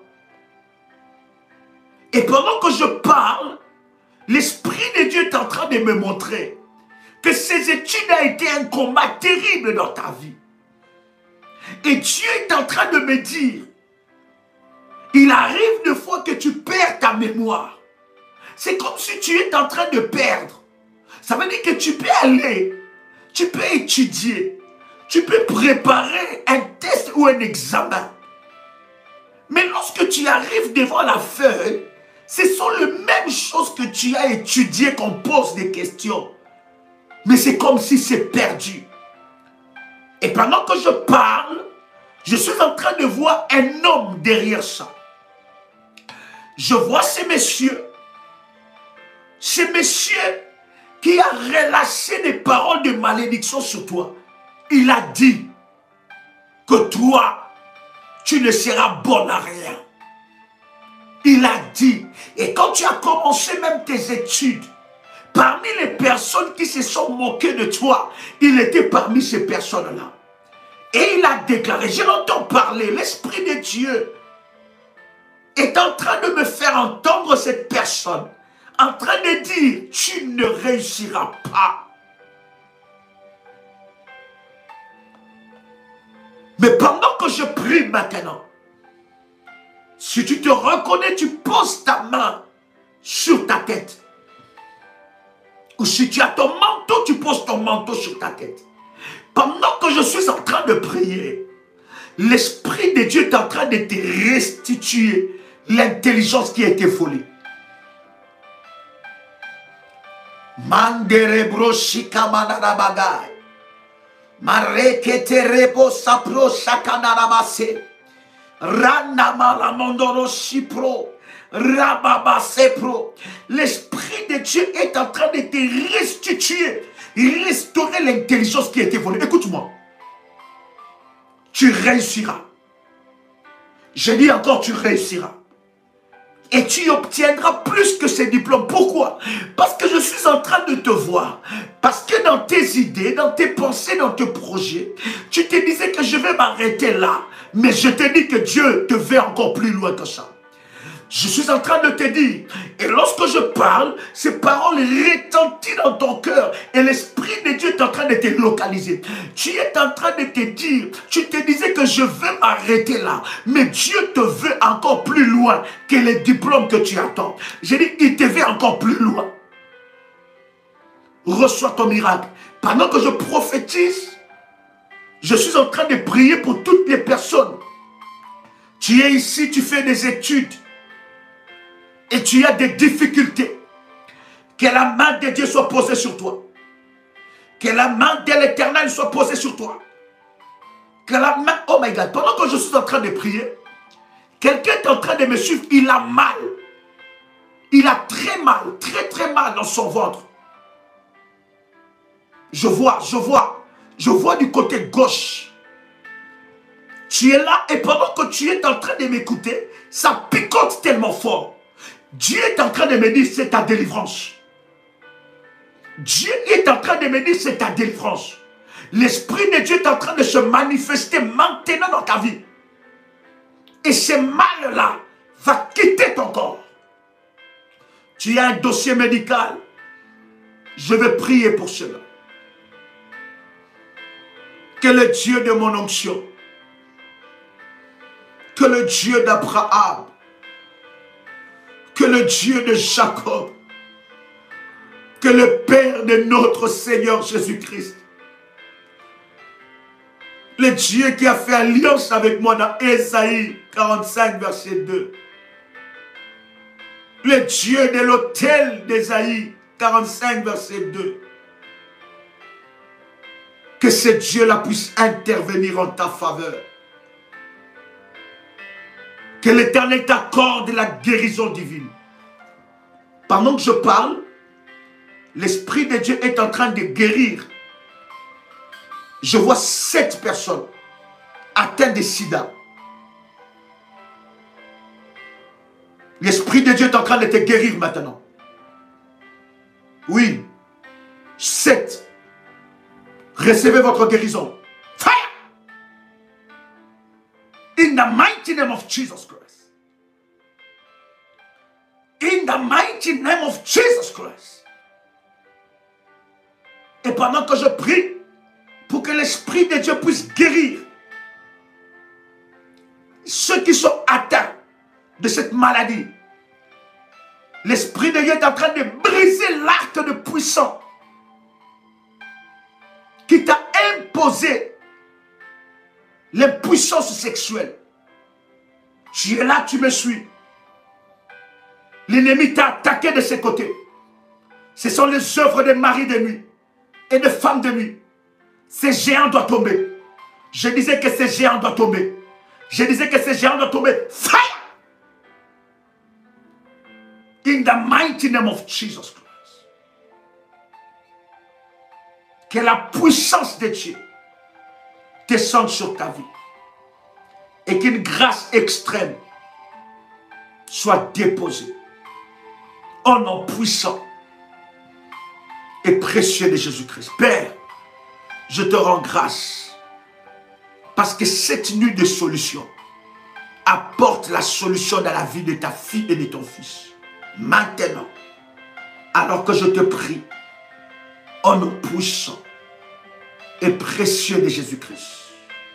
Et pendant que je parle, l'Esprit de Dieu est en train de me montrer que ces études ont été un combat terrible dans ta vie. Et Dieu est en train de me dire, il arrive des fois que tu perds ta mémoire. C'est comme si tu es en train de perdre. Ça veut dire que tu peux aller, tu peux étudier, tu peux préparer un test ou un examen. Mais lorsque tu arrives devant la feuille, ce sont les mêmes choses que tu as étudiées qu'on pose des questions. Mais c'est comme si c'est perdu. Et pendant que je parle, je suis en train de voir un homme derrière ça. Je vois ce monsieur qui a relâché des paroles de malédiction sur toi. Il a dit que toi, tu ne seras bon à rien. Il a dit, et quand tu as commencé même tes études, parmi les personnes qui se sont moquées de toi, il était parmi ces personnes-là. Et il a déclaré, je l'entends parler, l'Esprit de Dieu est en train de me faire entendre cette personne, en train de dire, tu ne réussiras pas. Mais pendant que je prie maintenant, si tu te reconnais, tu poses ta main sur ta tête. Ou si tu as ton manteau, tu poses ton manteau sur ta tête. Pendant que je suis en train de prier, l'Esprit de Dieu est en train de te restituer l'intelligence qui a été volée. Manderebro shikamanana bagay. Mareketerebo sapro shakanarabase. Ranamala mondoro shipro. Rababa sepro. L'Esprit de Dieu est en train de te restituer, restaurer l'intelligence qui a été volée. Écoute-moi. Tu réussiras. Je dis encore, tu réussiras. Et tu obtiendras plus que ces diplômes. Pourquoi? Parce que je suis en train de te voir. Parce que dans tes idées, dans tes pensées, dans tes projets, tu te disais que je vais m'arrêter là. Mais je te dis que Dieu te veut encore plus loin que ça. Je suis en train de te dire, et lorsque je parle, ces paroles retentissent dans ton cœur et l'Esprit de Dieu est en train de te localiser. Tu es en train de te dire, tu te disais que je vais m'arrêter là, mais Dieu te veut encore plus loin que les diplômes que tu attends. J'ai dit, il te veut encore plus loin. Reçois ton miracle. Pendant que je prophétise, je suis en train de prier pour toutes les personnes. Tu es ici, tu fais des études. Et tu as des difficultés, que la main de Dieu soit posée sur toi. Que la main de l'Éternel soit posée sur toi. Que la main, oh my God, pendant que je suis en train de prier, quelqu'un est en train de me suivre, il a mal. Il a très mal dans son ventre. Je vois du côté gauche. Tu es là et pendant que tu es en train de m'écouter, ça picote tellement fort. Dieu est en train de me dire, c'est ta délivrance. Dieu est en train de me dire, c'est ta délivrance. L'Esprit de Dieu est en train de se manifester maintenant dans ta vie. Et ce mal-là va quitter ton corps. Tu as un dossier médical. Je vais prier pour cela. Que le Dieu de mon onction, que le Dieu d'Abraham, que le Dieu de Jacob, que le Père de notre Seigneur Jésus-Christ, le Dieu qui a fait alliance avec moi dans Ésaïe 45, verset 2, le Dieu de l'autel d'Ésaïe 45, verset 2, que ce Dieu-là puisse intervenir en ta faveur. Que l'Éternel t'accorde la guérison divine. Pendant que je parle, l'Esprit de Dieu est en train de guérir. Je vois 7 personnes atteintes de sida. L'Esprit de Dieu est en train de te guérir maintenant. Oui. 7. Recevez votre guérison. Fire! In the mighty name of Jesus Christ. In the mighty name of Jesus Christ. Et pendant que je prie, pour que l'Esprit de Dieu puisse guérir ceux qui sont atteints de cette maladie, l'Esprit de Dieu est en train de briser l'arc de puissant qui t'a imposé l'impuissance sexuelle. Tu es là, tu me suis. L'ennemi t'a attaqué de ses côtés. Ce sont les œuvres des maris de nuit et de femmes de nuit. Ces géants doivent tomber. Je disais que ces géants doivent tomber. Je disais que ces géants doivent tomber. Fire! In the mighty name of Jesus Christ. Que la puissance de Dieu descende sur ta vie. Et qu'une grâce extrême soit déposée. Au nom puissant et précieux de Jésus-Christ. Père, je te rends grâce parce que cette nuit de solution apporte la solution dans la vie de ta fille et de ton fils. Maintenant, alors que je te prie, au nom puissant et précieux de Jésus-Christ.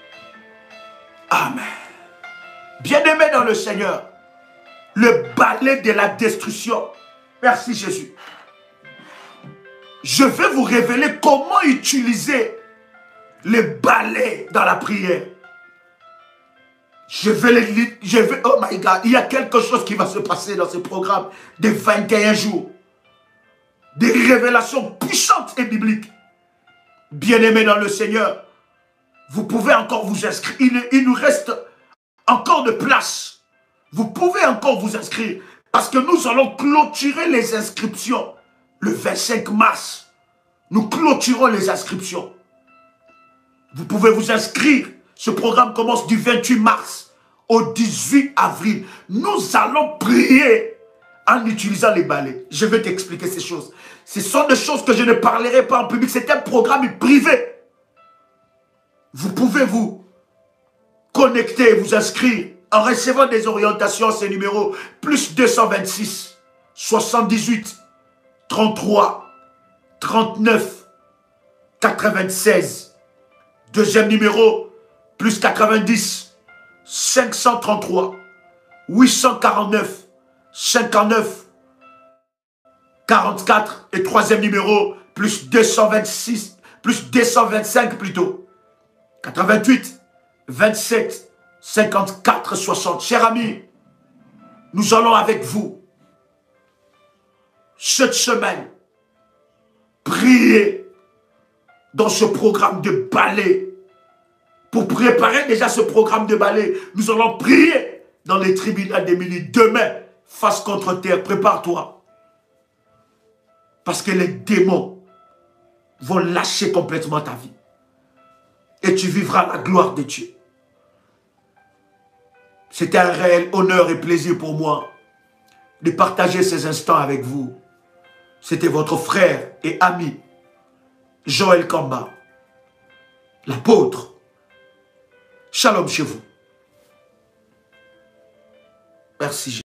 Amen. Bien-aimés dans le Seigneur, le balai de la destruction. Merci Jésus. Je vais vous révéler comment utiliser le balai dans la prière. Oh my God, il y a quelque chose qui va se passer dans ce programme de 21 jours. Des révélations puissantes et bibliques. Bien-aimés dans le Seigneur, vous pouvez encore vous inscrire. Il nous reste encore de place. Vous pouvez encore vous inscrire. Parce que nous allons clôturer les inscriptions le 25 mars. Nous clôturons les inscriptions. Vous pouvez vous inscrire. Ce programme commence du 28 mars au 18 avril, nous allons prier en utilisant les balais. Je vais t'expliquer ces choses. Ce sont des choses que je ne parlerai pas en public. C'est un programme privé. Vous pouvez vous connecter, vous inscrire en recevant des orientations à ces numéros. Plus 226 78 33 39 96. Deuxième numéro, plus 90 533 849 59 44. Et troisième numéro, plus 226, plus 225 plutôt. 88 27 54 60. Chers amis, nous allons avec vous cette semaine prier dans ce programme de ballet. Pour préparer déjà ce programme de ballet, nous allons prier dans les tribunaux des minutes. Demain, face contre terre, prépare-toi. Parce que les démons vont lâcher complètement ta vie. Et tu vivras la gloire de Dieu. C'était un réel honneur et plaisir pour moi de partager ces instants avec vous. C'était votre frère et ami, Joël Kamba, l'apôtre. Shalom chez vous. Merci.